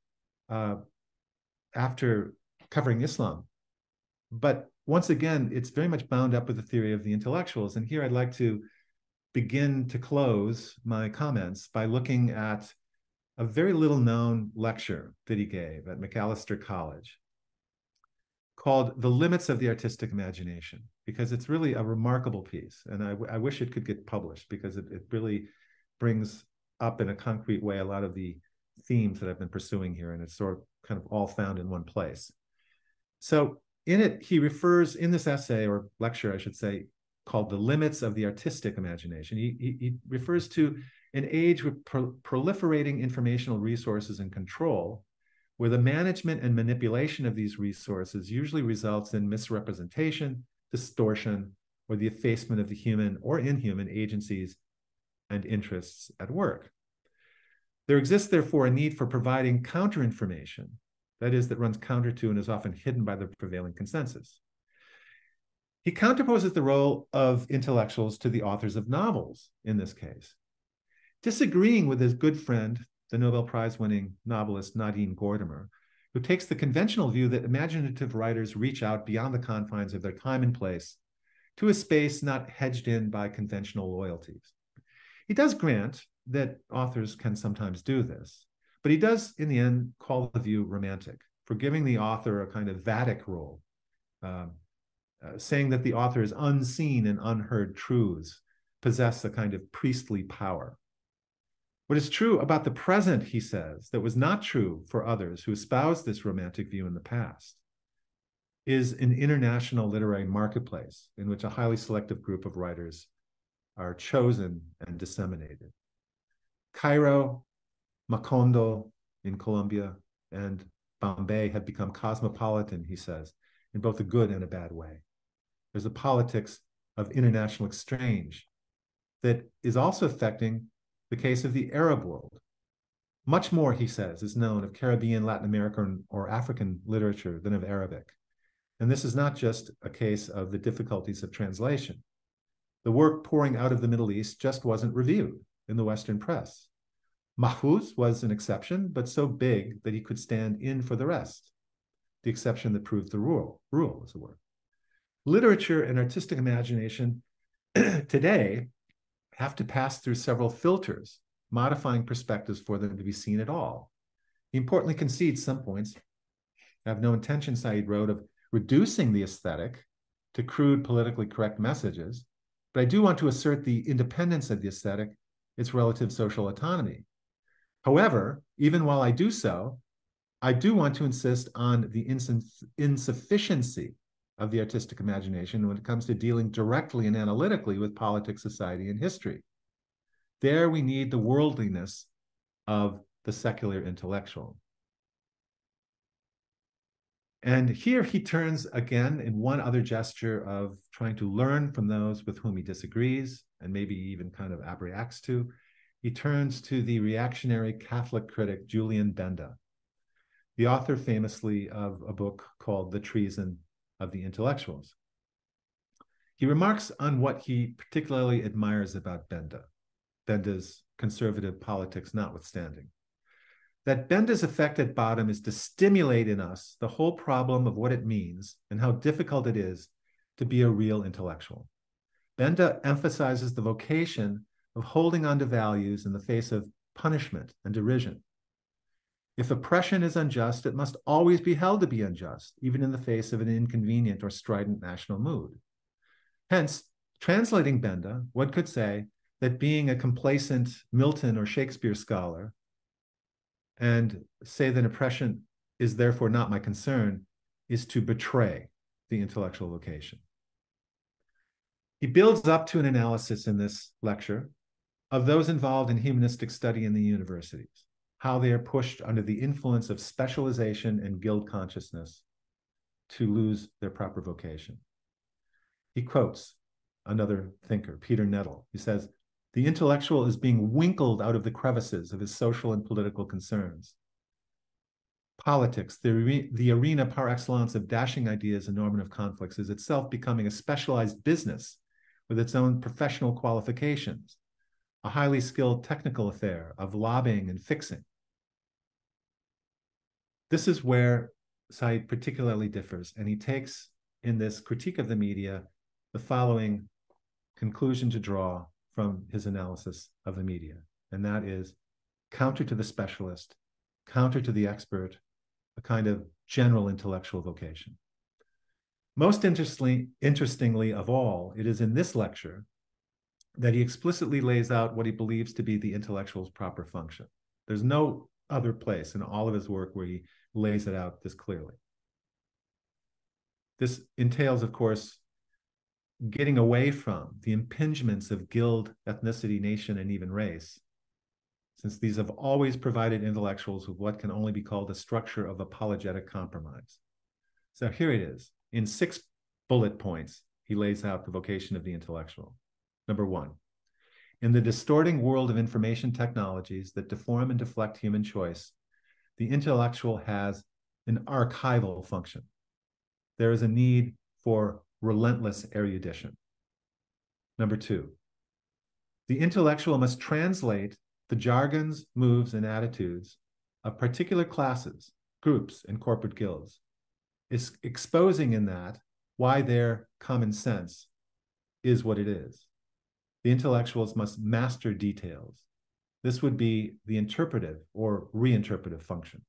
covering Islam. But once again, it's very much bound up with the theory of the intellectuals. And here I'd like to begin to close my comments by looking at a very little known lecture that he gave at Macalester College called The Limits of the Artistic Imagination, because it's really a remarkable piece. And I wish it could get published because it really brings up in a concrete way a lot of the themes that I've been pursuing here, and it's sort of kind of all found in one place. So in it, he refers in this essay or lecture, I should say, called The Limits of the Artistic Imagination. He refers to an age with proliferating informational resources and control, where the management and manipulation of these resources usually results in misrepresentation, distortion, or the effacement of the human or inhuman agencies and interests at work. There exists, therefore, a need for providing counter-information, that is, that runs counter to and is often hidden by the prevailing consensus. He counterposes the role of intellectuals to the authors of novels in this case, disagreeing with his good friend, the Nobel Prize-winning novelist Nadine Gordimer, who takes the conventional view that imaginative writers reach out beyond the confines of their time and place to a space not hedged in by conventional loyalties. He does grant that authors can sometimes do this, but he does, in the end, call the view romantic, for giving the author a kind of Vatic role, saying that the author's unseen and unheard truths possess a kind of priestly power. What is true about the present, he says, that was not true for others who espoused this romantic view in the past, is an international literary marketplace in which a highly selective group of writers are chosen and disseminated. Cairo, Macondo in Colombia, and Bombay have become cosmopolitan, he says, in both a good and a bad way. There's a politics of international exchange that is also affecting the case of the Arab world. Much more, he says, is known of Caribbean, Latin American, or African literature than of Arabic. And this is not just a case of the difficulties of translation. The work pouring out of the Middle East just wasn't reviewed in the Western press. Mahfouz was an exception, but so big that he could stand in for the rest, the exception that proved the rule, as it were. Literature and artistic imagination today have to pass through several filters, modifying perspectives for them to be seen at all. He importantly concedes some points. I have no intention, Said wrote, of reducing the aesthetic to crude politically correct messages, But I do want to assert the independence of the aesthetic, its relative social autonomy. However, even while I do so, I do want to insist on the insufficiency of the artistic imagination when it comes to dealing directly and analytically with politics, society, and history. There we need the worldliness of the secular intellectual. And here he turns again in one other gesture of trying to learn from those with whom he disagrees and maybe even kind of abreacts to. He turns to the reactionary Catholic critic Julian Benda, the author famously of a book called The Treason of the Intellectuals. He remarks on what he particularly admires about Benda, Benda's conservative politics notwithstanding. That Benda's effect at bottom is to stimulate in us the whole problem of what it means and how difficult it is to be a real intellectual. Benda emphasizes the vocation of holding on to values in the face of punishment and derision. If oppression is unjust, it must always be held to be unjust, even in the face of an inconvenient or strident national mood. Hence, translating Benda, one could say that being a complacent Milton or Shakespeare scholar and say that oppression is therefore not my concern is to betray the intellectual vocation. He builds up to an analysis in this lecture of those involved in humanistic study in the universities, how they are pushed under the influence of specialization and guild consciousness to lose their proper vocation. He quotes another thinker, Peter Nettle. He says, "The intellectual is being winkled out of the crevices of his social and political concerns. Politics, the arena par excellence of dashing ideas and normative conflicts, is itself becoming a specialized business with its own professional qualifications, a highly skilled technical affair of lobbying and fixing." This is where Said particularly differs, and he takes in this critique of the media the following conclusion to draw from his analysis of the media, and that is counter to the specialist, counter to the expert, a kind of general intellectual vocation. Most interestingly of all, it is in this lecture that he explicitly lays out what he believes to be the intellectual's proper function. There's no other place in all of his work where he lays it out this clearly. This entails, of course, getting away from the impingements of guild, ethnicity, nation, and even race, since these have always provided intellectuals with what can only be called a structure of apologetic compromise. So here it is. In 6 bullet points, he lays out the vocation of the intellectual. Number 1, in the distorting world of information technologies that deform and deflect human choice, the intellectual has an archival function. There is a need for relentless erudition. Number 2, the intellectual must translate the jargons, moves, and attitudes of particular classes, groups, and corporate guilds, is exposing in that why their common sense is what it is. The intellectuals must master details. This would be the interpretive or reinterpretive function.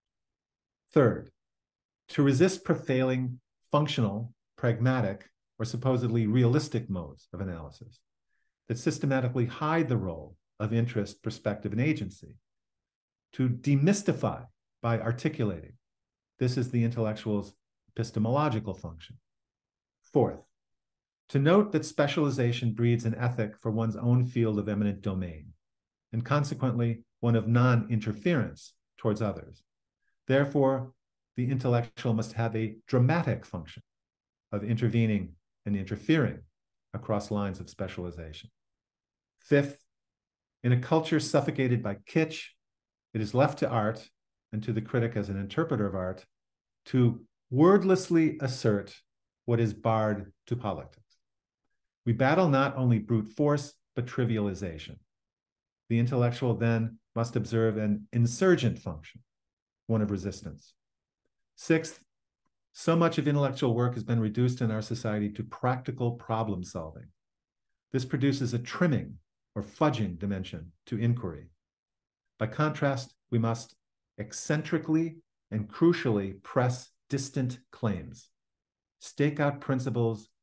Third, to resist prevailing functional, pragmatic, or supposedly realistic modes of analysis that systematically hide the role of interest, perspective, and agency. To demystify by articulating. This is the intellectual's epistemological function. Fourth, to note that specialization breeds an ethic for one's own field of eminent domain, and consequently one of non-interference towards others. Therefore, the intellectual must have a dramatic function of intervening and interfering across lines of specialization. Fifth, in a culture suffocated by kitsch, it is left to art and to the critic as an interpreter of art to wordlessly assert what is barred to politics. We battle not only brute force, but trivialization. The intellectual then must observe an insurgent function, one of resistance. Sixth, so much of intellectual work has been reduced in our society to practical problem solving. This produces a trimming or fudging dimension to inquiry. By contrast, we must eccentrically and crucially press distant claims, stake out principles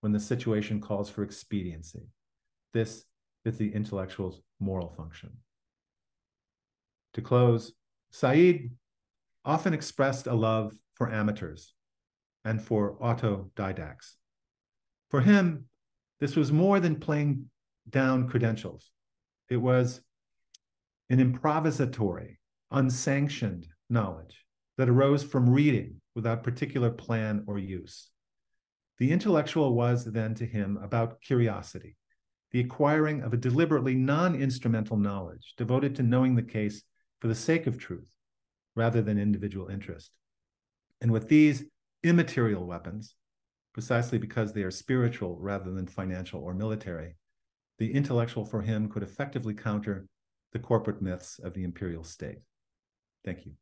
when the situation calls for expediency. This is the intellectual's moral function. To close, Said often expressed a love for amateurs and for autodidacts. For him, this was more than playing down credentials. It was an improvisatory, unsanctioned knowledge that arose from reading without particular plan or use. The intellectual was then to him about curiosity, the acquiring of a deliberately non-instrumental knowledge devoted to knowing the case for the sake of truth rather than individual interest. And with these immaterial weapons, precisely because they are spiritual rather than financial or military, the intellectual for him could effectively counter the corporate myths of the imperial state. Thank you.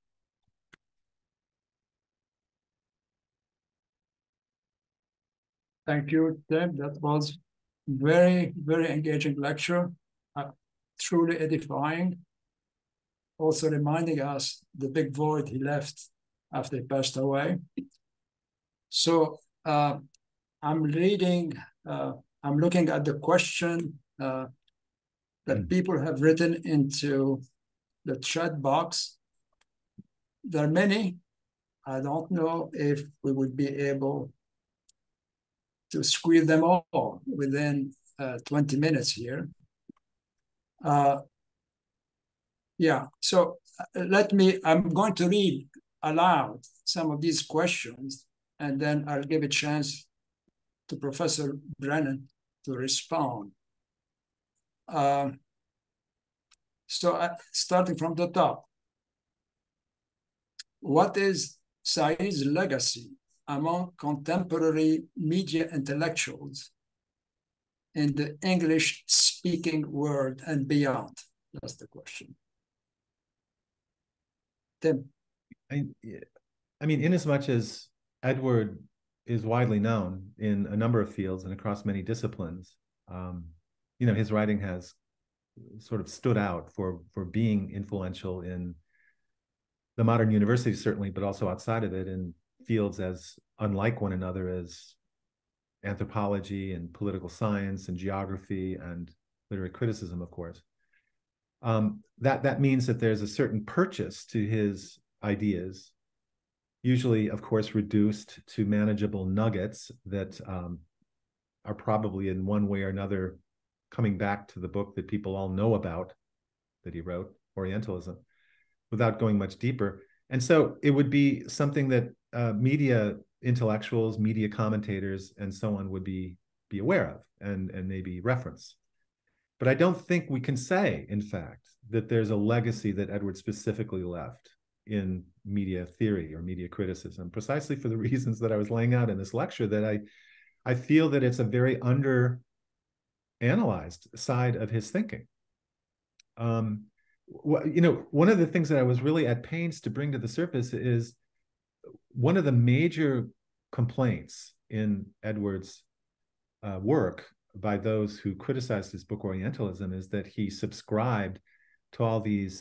Thank you, Tim. That was very, very engaging lecture, truly edifying. Also reminding us the big void he left after he passed away. So I'm reading, I'm looking at the question that people have written into the chat box. There are many. I don't know if we would be able to squeeze them all within 20 minutes here. Yeah, so I'm going to read aloud some of these questions, and then I'll give a chance to Professor Brennan to respond. Starting from the top, what is Said's legacy among contemporary media intellectuals in the English-speaking world and beyond? That's the question. Tim. I mean, inasmuch as Edward is widely known in a number of fields and across many disciplines, you know, his writing has sort of stood out for being influential in the modern universities, certainly, but also outside of it in fields as unlike one another as anthropology and political science and geography and literary criticism, of course. That means that there's a certain purchase to his ideas, usually, of course, reduced to manageable nuggets that are probably in one way or another coming back to the book that people all know about that he wrote, Orientalism, without going much deeper. And so it would be something that media intellectuals, media commentators, and so on would be aware of and maybe reference. But I don't think we can say, in fact, that there's a legacy that Edward specifically left in media theory or media criticism, precisely for the reasons that I was laying out in this lecture, that I feel that it's a very under-analyzed side of his thinking. You know, one of the things that I was really at pains to bring to the surface is one of the major complaints in Edward's work by those who criticized his book Orientalism is that he subscribed to all these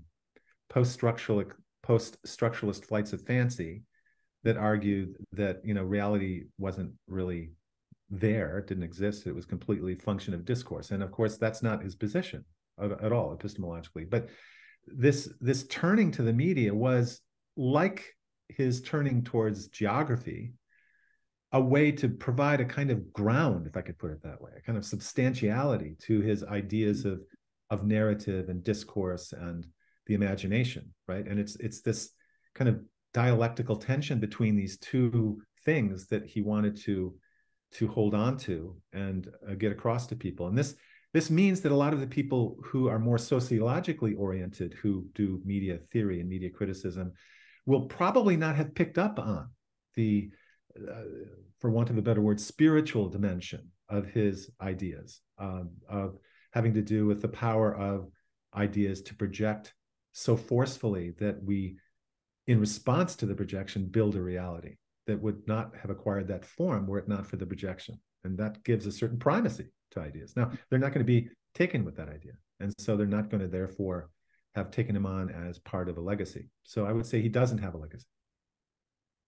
post-structuralist flights of fancy that argued that, you know, reality wasn't really there, it didn't exist, it was completely a function of discourse. And of course, that's not his position at all epistemologically. But this turning to the media was, like his turning towards geography, a way to provide a kind of ground, if I could put it that way, a kind of substantiality to his ideas of narrative and discourse and the imagination, right? And it's this kind of dialectical tension between these two things that he wanted to hold on to and get across to people. And this means that a lot of the people who are more sociologically oriented, who do media theory and media criticism, will probably not have picked up on the for want of a better word, spiritual dimension of his ideas, of having to do with the power of ideas to project so forcefully that we, in response to the projection, build a reality that would not have acquired that form were it not for the projection. And that gives a certain primacy to ideas. Now, they're not going to be taken with that idea. And so they're not going to, therefore, have taken him on as part of a legacy. So I would say he doesn't have a legacy.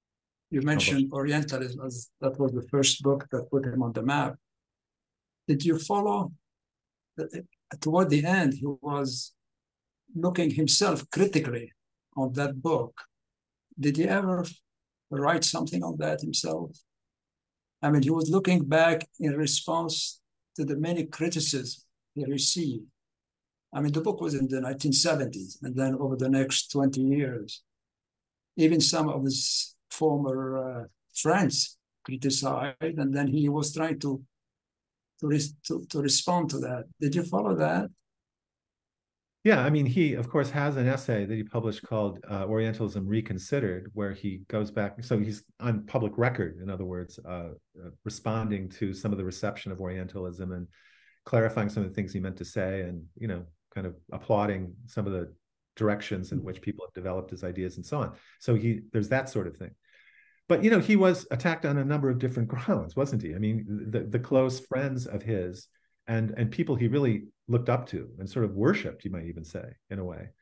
You mentioned Orientalism, as that was the first book that put him on the map. Did you follow? Toward the end, he was looking himself critically on that book. Did he ever write something on that himself? I mean, he was looking back in response to the many criticisms he received. I mean, the book was in the 1970s, and then over the next 20 years, even some of his former friends criticized, and then he was trying to respond to that. Did you follow that? Yeah, I mean, he, of course, has an essay that he published called Orientalism Reconsidered, where he goes back. So he's on public record, in other words, responding to some of the reception of Orientalism and clarifying some of the things he meant to say, and, you know, kind of applauding some of the directions in which people have developed his ideas and so on. So there's that sort of thing. But, you know, he was attacked on a number of different grounds, wasn't he? I mean, the close friends of his and people he really looked up to and sort of worshipped, you might even say, in a way.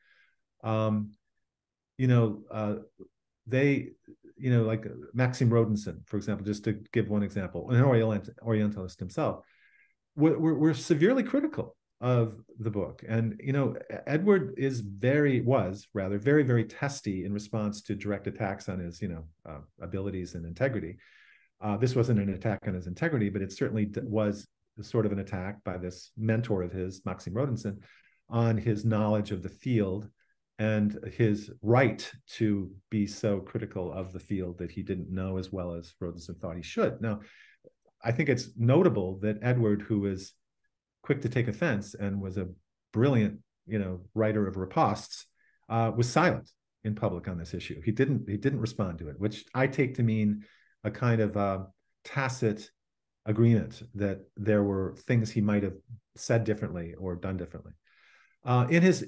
You know, they, you know, like Maxim Rodenson, for example, just to give one example, an Orientalist himself, were severely critical of the book. And, you know, Edward was very, very testy in response to direct attacks on his, you know, abilities and integrity. This wasn't an attack on his integrity, but it certainly was sort of an attack by this mentor of his, Maxim Rodenson, on his knowledge of the field and his right to be so critical of the field that he didn't know as well as Rodenson thought he should. Now, I think it's notable that Edward, who was quick to take offense and was a brilliant, you know, writer of ripostes, was silent in public on this issue. He didn't respond to it, which I take to mean a kind of tacit agreement that there were things he might have said differently or done differently. In his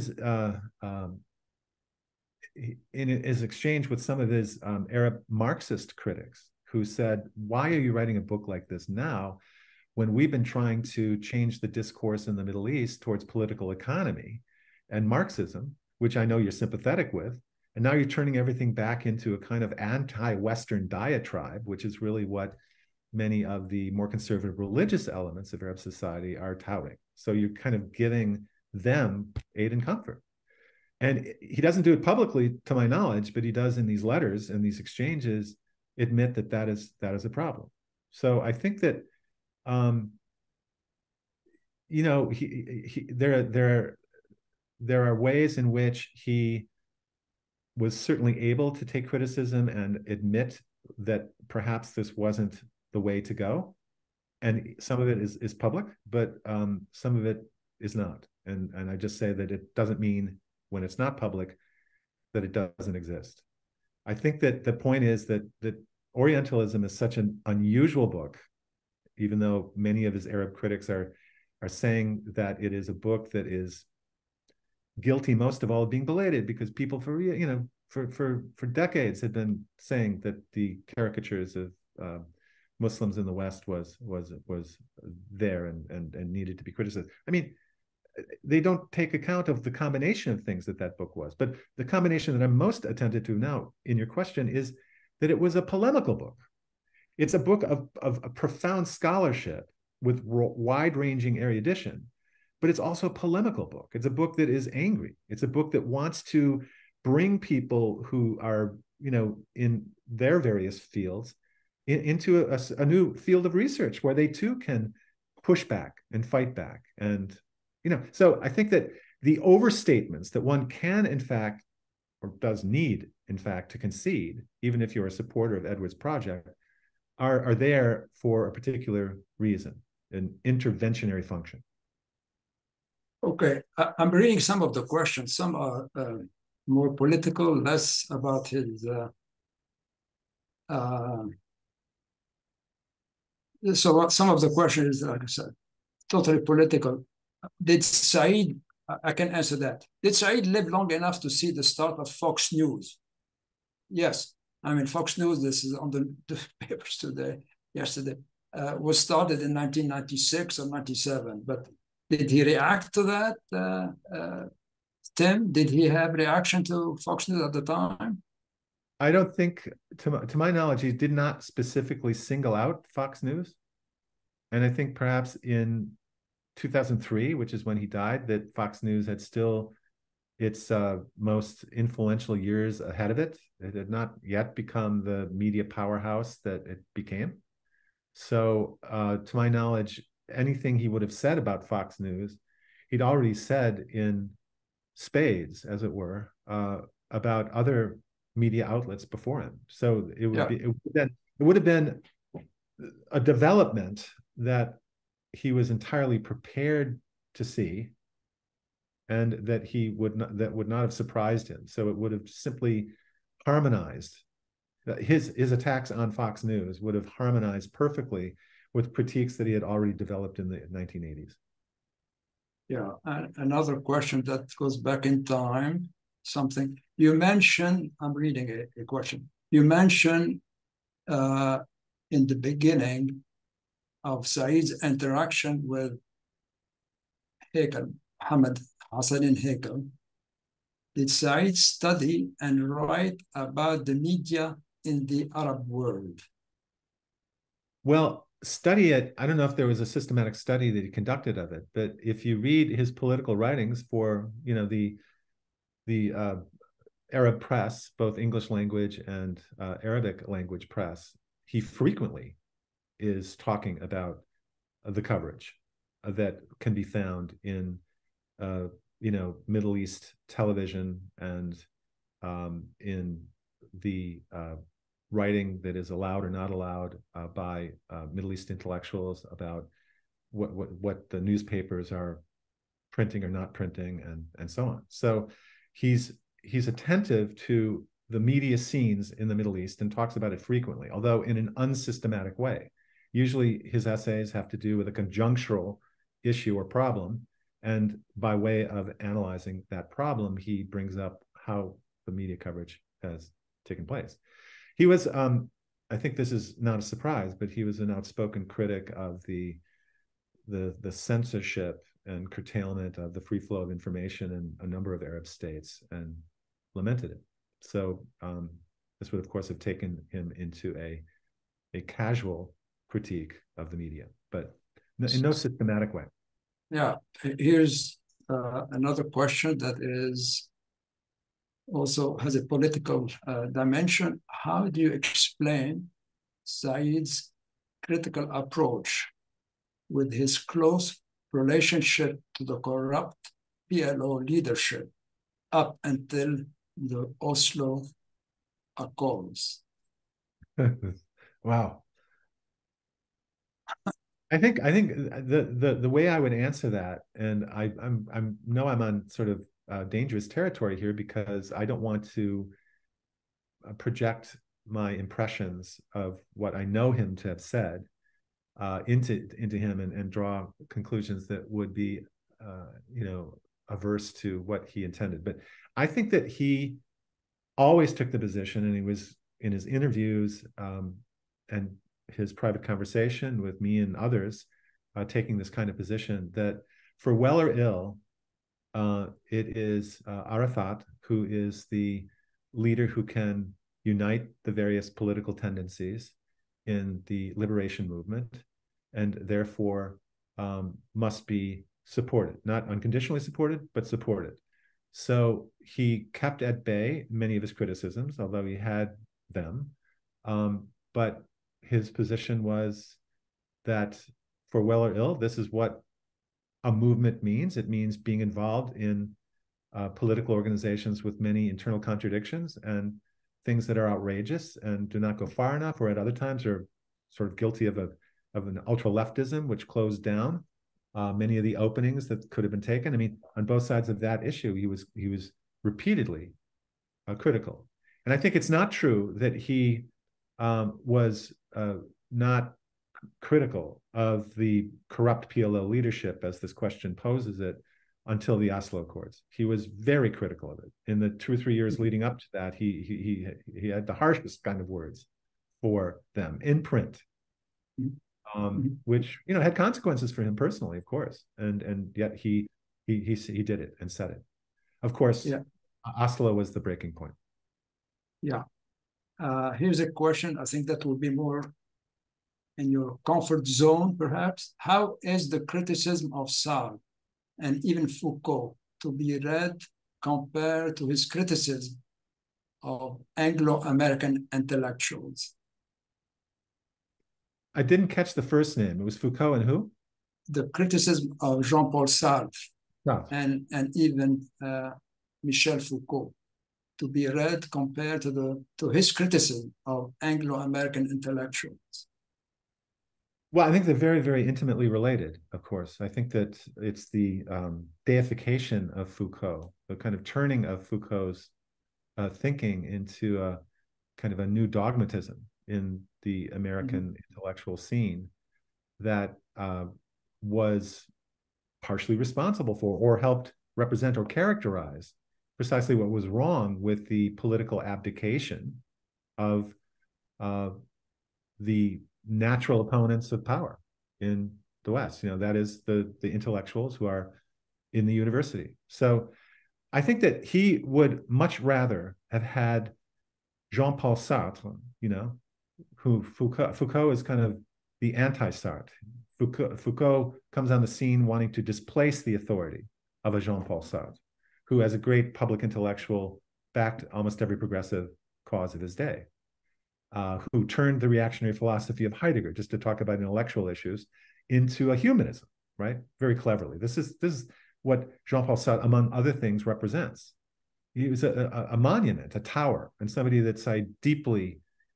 exchange with some of his Arab Marxist critics, who said, "Why are you writing a book like this now, when we've been trying to change the discourse in the Middle East towards political economy and Marxism, which I know you're sympathetic with, and now you're turning everything back into a kind of anti-Western diatribe, which is really what many of the more conservative religious elements of Arab society are touting. So you're kind of giving them aid and comfort." And he doesn't do it publicly, to my knowledge, but he does in these letters and these exchanges admit that that is a problem. So I think that, you know, there are ways in which he was certainly able to take criticism and admit that perhaps this wasn't the way to go, and some of it is public, but some of it is not. And I just say that it doesn't mean when it's not public that it doesn't exist. I think that the point is that Orientalism is such an unusual book, even though many of his Arab critics are saying that it is a book that is guilty most of all of being belated, because people for decades had been saying that the caricatures of Muslims in the West was there and needed to be criticized. I mean, they don't take account of the combination of things that book was. But the combination that I'm most attentive to now in your question is that it was a polemical book. It's a book of a profound scholarship with wide-ranging erudition, but it's also a polemical book. It's a book that is angry. It's a book that wants to bring people who are, you know, in their various fields into a new field of research where they too can push back and fight back. And, you know, so I think that the overstatements that one can, in fact, or does need, in fact, to concede, even if you're a supporter of Edward's project, are there for a particular reason, an interventionary function. Okay, I'm reading some of the questions. Some are more political, less about his. So some of the questions, like I said, totally political. Did Said, I can answer that. Did Said live long enough to see the start of Fox News? Yes. I mean, Fox News, this is on the papers yesterday, was started in 1996 or 97. But did he react to that, Tim? Did he have reaction to Fox News at the time? I don't think, to my knowledge, he did not specifically single out Fox News. And I think perhaps in 2003, which is when he died, that Fox News had still its most influential years ahead of it. It had not yet become the media powerhouse that it became. So to my knowledge, anything he would have said about Fox News, he'd already said in spades, as it were, about other media outlets before him. So it would be, it would have been a development that he was entirely prepared to see, and that would not have surprised him. So it would have simply harmonized. His attacks on Fox News would have harmonized perfectly with critiques that he had already developed in the 1980s. Yeah, and another question that goes back in time, something you mentioned, I'm reading a question. You mentioned in the beginning of Said's interaction with Haeckel, Muhammad Hassanin Haeckel. Did Said study and write about the media in the Arab world? Well, study it, I don't know if there was a systematic study that he conducted of it, but if you read his political writings for, you know, the Arab press, both English language and Arabic language press, he frequently is talking about the coverage that can be found in you know, Middle East television and in the writing that is allowed or not allowed by Middle East intellectuals about what the newspapers are printing or not printing, and so on. So he's attentive to the media scenes in the Middle East and talks about it frequently, although in an unsystematic way. Usually his essays have to do with a conjunctural issue or problem, and by way of analyzing that problem, he brings up how the media coverage has taken place. He was, I think this is not a surprise, but he was an outspoken critic of the censorship and curtailment of the free flow of information in a number of Arab states, and lamented it. So this would, of course, have taken him into a casual critique of the media, but in no systematic way. Yeah, here's another question that is also has a political dimension. How do you explain Said's critical approach with his close relationship to the corrupt PLO leadership up until the Oslo Accords? Wow. I think the way I would answer that, and I know I'm on sort of dangerous territory here, because I don't want to project my impressions of what I know him to have said into him, and draw conclusions that would be you know, averse to what he intended. But I think that he always took the position, and he was in his interviews and his private conversation with me and others, taking this kind of position that, for well or ill, it is Arafat who is the leader who can unite the various political tendencies in the liberation movement, and therefore must be supported, not unconditionally supported, but supported. So he kept at bay many of his criticisms, although he had them, but his position was that, for well or ill, this is what a movement means. It means being involved in political organizations with many internal contradictions and things that are outrageous and do not go far enough, or at other times are sort of guilty of an ultra-leftism, which closed down many of the openings that could have been taken. I mean, on both sides of that issue, he was repeatedly critical. And I think it's not true that he was not critical of the corrupt PLO leadership, as this question poses it, until the Oslo Accords. He was very critical of it. In the 2 or 3 years leading up to that, he had the harshest kind of words for them in print, which, you know, had consequences for him personally, of course. And yet he did it and said it. Of course, yeah. Oslo was the breaking point. Yeah. Here's a question. I think that will be more in your comfort zone, perhaps. How is the criticism of Sartre and even Foucault to be read compared to his criticism of Anglo-American intellectuals? I didn't catch the first name. It was Foucault and who? The criticism of Jean-Paul Sartre and even Michel Foucault to be read compared to his criticism of Anglo-American intellectuals. Well, I think they're very, very intimately related, of course. I think that it's the deification of Foucault, the kind of turning of Foucault's thinking into a kind of a new dogmatism in the American intellectual scene that was partially responsible for or helped represent or characterize precisely what was wrong with the political abdication of the natural opponents of power in the West. That is the intellectuals who are in the university. So I think that he would much rather have had Jean-Paul Sartre, who Foucault is kind of the anti-Sartre. Foucault comes on the scene wanting to displace the authority of a Jean-Paul Sartre, who, as a great public intellectual, backed almost every progressive cause of his day, who turned the reactionary philosophy of Heidegger, just to talk about intellectual issues, into a humanism, right? Very cleverly. This is what Jean-Paul Sartre, among other things, represents. He was a monument, a tower, and somebody that's deeply,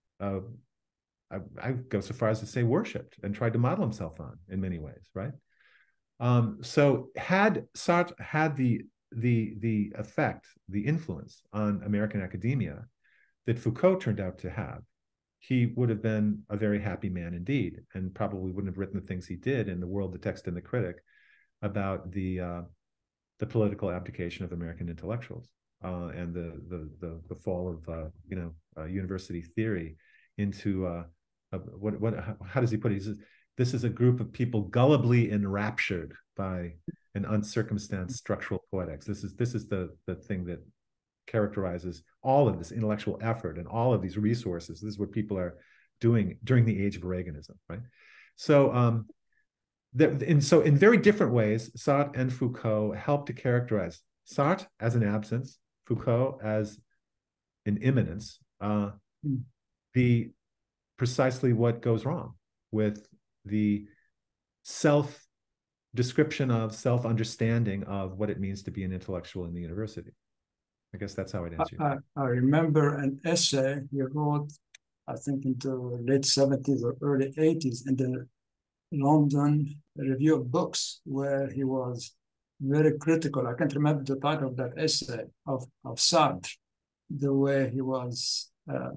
I go so far as to say, worshipped and tried to model himself on in many ways, right? So had Sartre had the effect, the influence on American academia that Foucault turned out to have, he would have been a very happy man indeed, and probably wouldn't have written the things he did in The World, the Text, and the Critic about the political abdication of American intellectuals and the fall of university theory into how does he put it? He says, this is a group of people gullibly enraptured by an uncircumstanced structural poetics. This is the thing that characterizes all of this intellectual effort and all of these resources. This is what people are doing during the age of Reaganism, right? So in very different ways, Sartre and Foucault help to characterize Sartre as an absence, Foucault as an immanence, the precisely what goes wrong with the self-description of, self-understanding of what it means to be an intellectual in the university. I guess that's how I'd answer you. I remember an essay he wrote, I think in the late 70s or early 80s in the London Review of Books, where he was very critical. I can't remember the title of that essay of Sartre, the way he was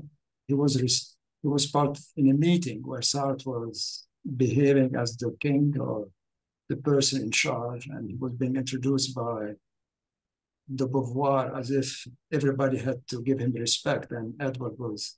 part in a meeting where Sartre was behaving as the king or the person in charge, and he was being introduced by de Beauvoir as if everybody had to give him respect, and Edward was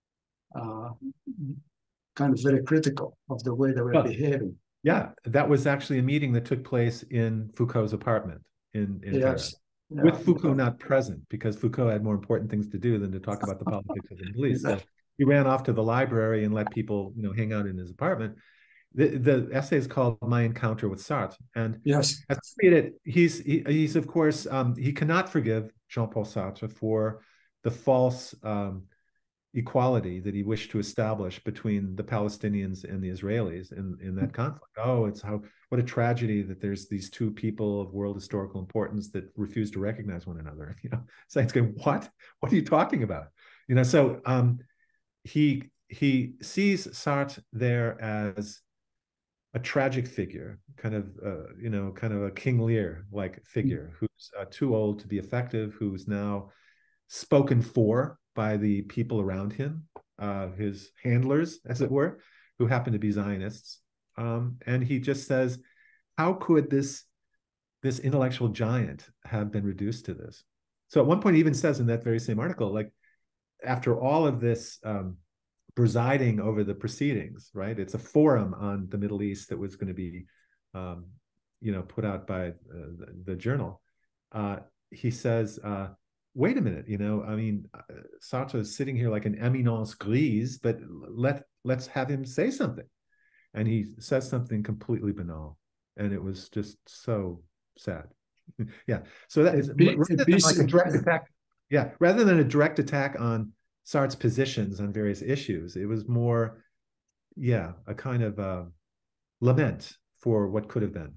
kind of very critical of the way they were behaving. Yeah, that was actually a meeting that took place in Foucault's apartment in Paris. Yeah, with Foucault not present, because Foucault had more important things to do than to talk about the politics of the Middle East. So he ran off to the library and let people, hang out in his apartment. The essay is called "My Encounter with Sartre," and yes, as I read it, he's of course he cannot forgive Jean-Paul Sartre for the false equality that he wished to establish between the Palestinians and the Israelis in that conflict. Oh, what a tragedy that there's these two people of world historical importance that refuse to recognize one another. So it's going, what are you talking about? So he sees Sartre there as a tragic figure, kind of a King Lear-like figure who's too old to be effective, who's now spoken for by the people around him, his handlers, as it were, who happen to be Zionists. And he just says, how could this intellectual giant have been reduced to this? So at one point he even says in that very same article, like, after all of this presiding over the proceedings, right? It's a forum on the Middle East that was going to be, put out by the journal. He says, wait a minute, I mean, Sartre is sitting here like an eminence grise, but let's have him say something. And he says something completely banal. And it was just so sad. Yeah. So that is like a direct attack. Yeah. Rather than a direct attack on Sartre's positions on various issues, it was more, yeah, a kind of lament for what could have been.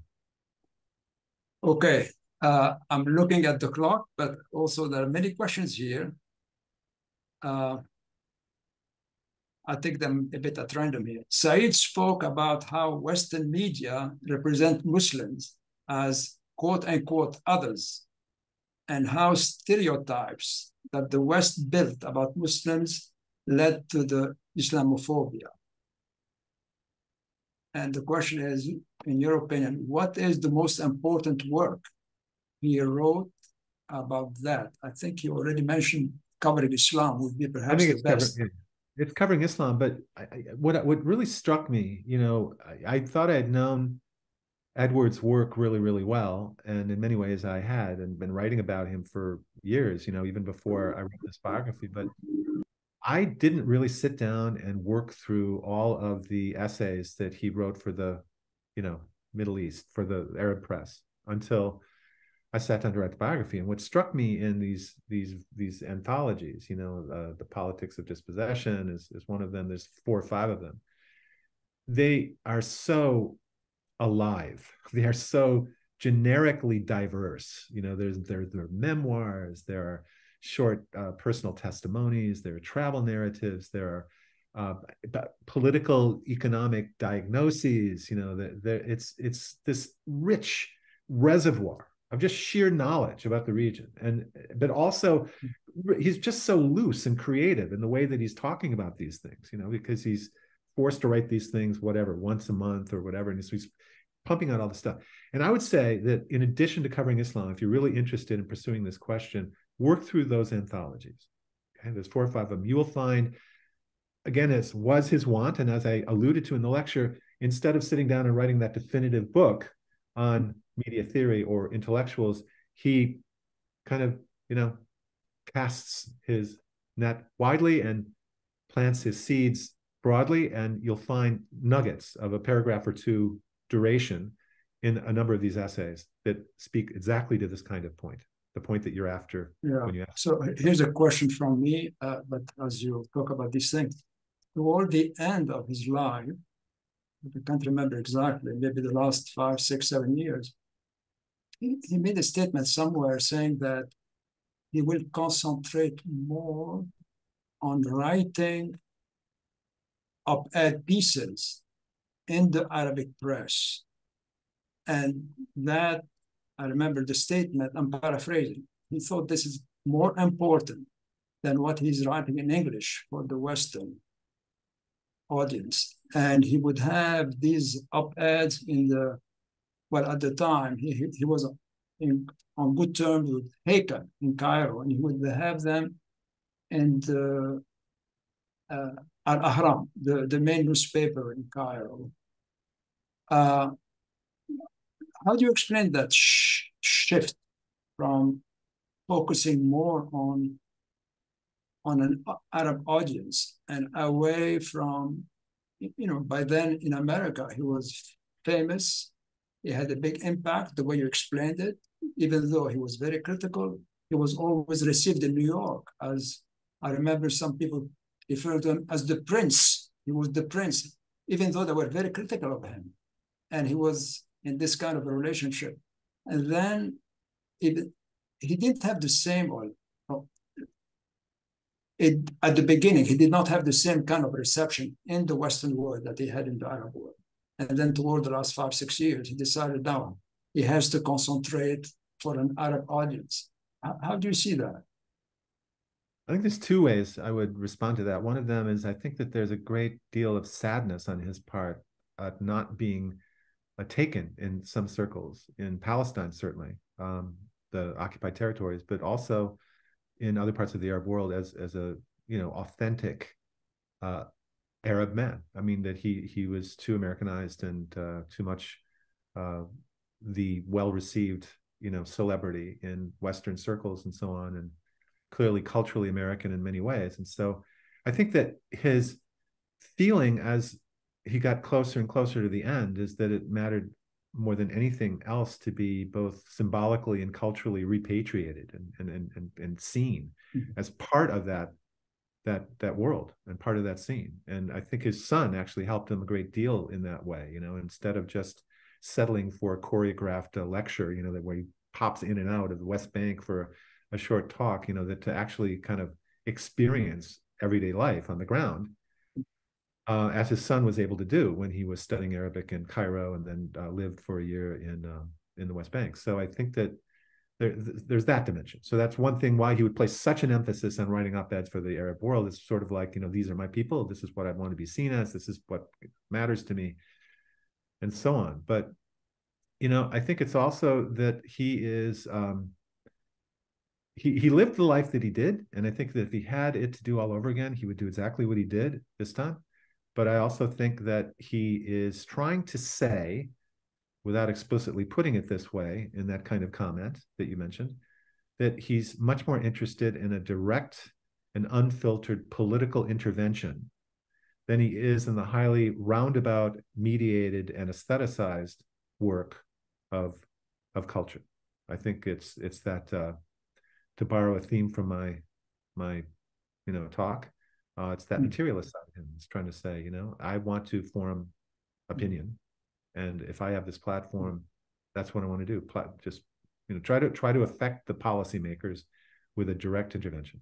Okay. I'm looking at the clock, but also there are many questions here. I take them a bit at random here. Said spoke about how Western media represent Muslims as quote unquote others, and how stereotypes that the West built about Muslims led to the Islamophobia. And the question is, in your opinion, what is the most important work he wrote about that? I think you already mentioned covering Islam would be perhaps the best. It's covering Islam, but what really struck me, I thought I had known Edward's work really, really well. And in many ways I had, and been writing about him for years, even before I wrote this biography. But I didn't really sit down and work through all of the essays that he wrote for the, Middle East, for the Arab press, until I sat down to write the biography. And what struck me in these anthologies, the Politics of Dispossession is one of them. There's 4 or 5 of them. They are so alive. They are so generically diverse. There are memoirs, there are short personal testimonies, there are travel narratives, there are political economic diagnoses. It's this rich reservoir of just sheer knowledge about the region. But also he's just so loose and creative in the way that he's talking about these things, because he's forced to write these things, whatever, once a month or whatever. And so he's pumping out all this stuff. And I would say that in addition to covering Islam, if you're really interested in pursuing this question, work through those anthologies. Okay, there's 4 or 5 of them. You will find, again, as was his wont, and as I alluded to in the lecture, instead of sitting down and writing that definitive book on media theory or intellectuals, he kind of, casts his net widely and plants his seeds broadly, and you'll find nuggets of a paragraph or 2 duration in a number of these essays that speak exactly to this kind of point, the point that you're after. Yeah. When you ask. So here's a question from me, but as you talk about these things, toward the end of his life, I can't remember exactly, maybe the last 5, 6, 7 years, he made a statement somewhere saying that he will concentrate more on writing op-ed pieces in the Arabic press. And that, I remember the statement, I'm paraphrasing, he thought this is more important than what he's writing in English for the Western audience. And he would have these op-eds in the, well, at the time, he was on good terms with Hakan in Cairo, and he would have them in the Al-Ahram, the main newspaper in Cairo. How do you explain that shift from focusing more on an Arab audience and away from, by then in America, he was famous. He had a big impact, the way you explained it. Even though he was very critical, he was always received in New York as, I remember some people referred to him as the prince. He was the prince, even though they were very critical of him. And he was in this kind of a relationship. And then he didn't have the same, at the beginning, he did not have the same kind of reception in the Western world that he had in the Arab world. And then toward the last 5, 6 years, he decided now he has to concentrate for an Arab audience. How do you see that? I think there's 2 ways I would respond to that. One of them is I think that there's a great deal of sadness on his part at not being taken in some circles, in Palestine, certainly, the occupied territories, but also in other parts of the Arab world as a, authentic Arab man. I mean, that he was too Americanized and too much the well-received, celebrity in Western circles and so on. And clearly culturally American in many ways. And so I think that his feeling as he got closer and closer to the end is that it mattered more than anything else to be both symbolically and culturally repatriated and seen as part of that world and part of that scene. And I think his son actually helped him a great deal in that way, you know, instead of just settling for a choreographed lecture, you know, that where he pops in and out of the West Bank for a short talk, you know, that to actually kind of experience everyday life on the ground, as his son was able to do when he was studying Arabic in Cairo and then lived for a year in the West Bank. So I think that there's that dimension. So that's one thing why he would place such an emphasis on writing op-eds for the Arab world. It's sort of like, you know, these are my people. This is what I want to be seen as. This is what matters to me, and so on. But, you know, I think it's also that he is, he lived the life that he did. And I think that if he had it to do all over again, he would do exactly what he did this time. But I also think that he is trying to say, without explicitly putting it this way in that kind of comment that you mentioned, that he's much more interested in a direct and unfiltered political intervention than he is in the highly roundabout, mediated, and aestheticized work of culture. I think it's that, to borrow a theme from my talk, it's that materialist side of him. It's trying to say, you know, I want to form opinion. And if I have this platform, that's what I want to do. Just, you know, try to affect the policymakers with a direct intervention.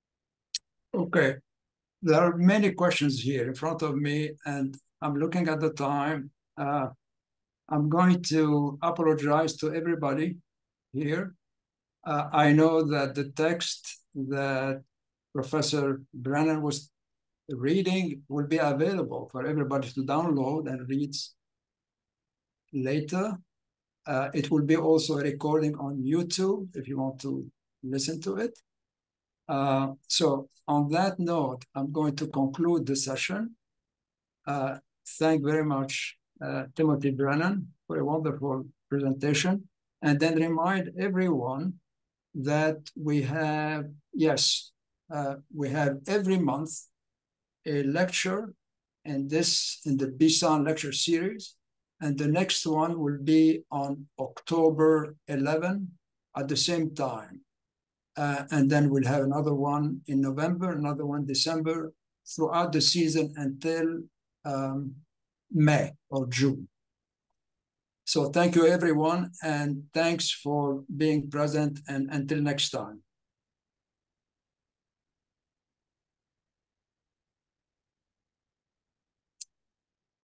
Okay, there are many questions here in front of me, and I'm looking at the time. I'm going to apologize to everybody here. I know that the text that Professor Brennan was reading will be available for everybody to download and read later. It will be also a recording on YouTube if you want to listen to it. So on that note, I'm going to conclude the session. Thank very much, Timothy Brennan, for a wonderful presentation. And then remind everyone that we have, we have every month a lecture in the Bisan lecture series. And the next one will be on October 11 at the same time. And then we'll have another one in November, another one December, throughout the season until May or June. So thank you, everyone, and thanks for being present, and until next time.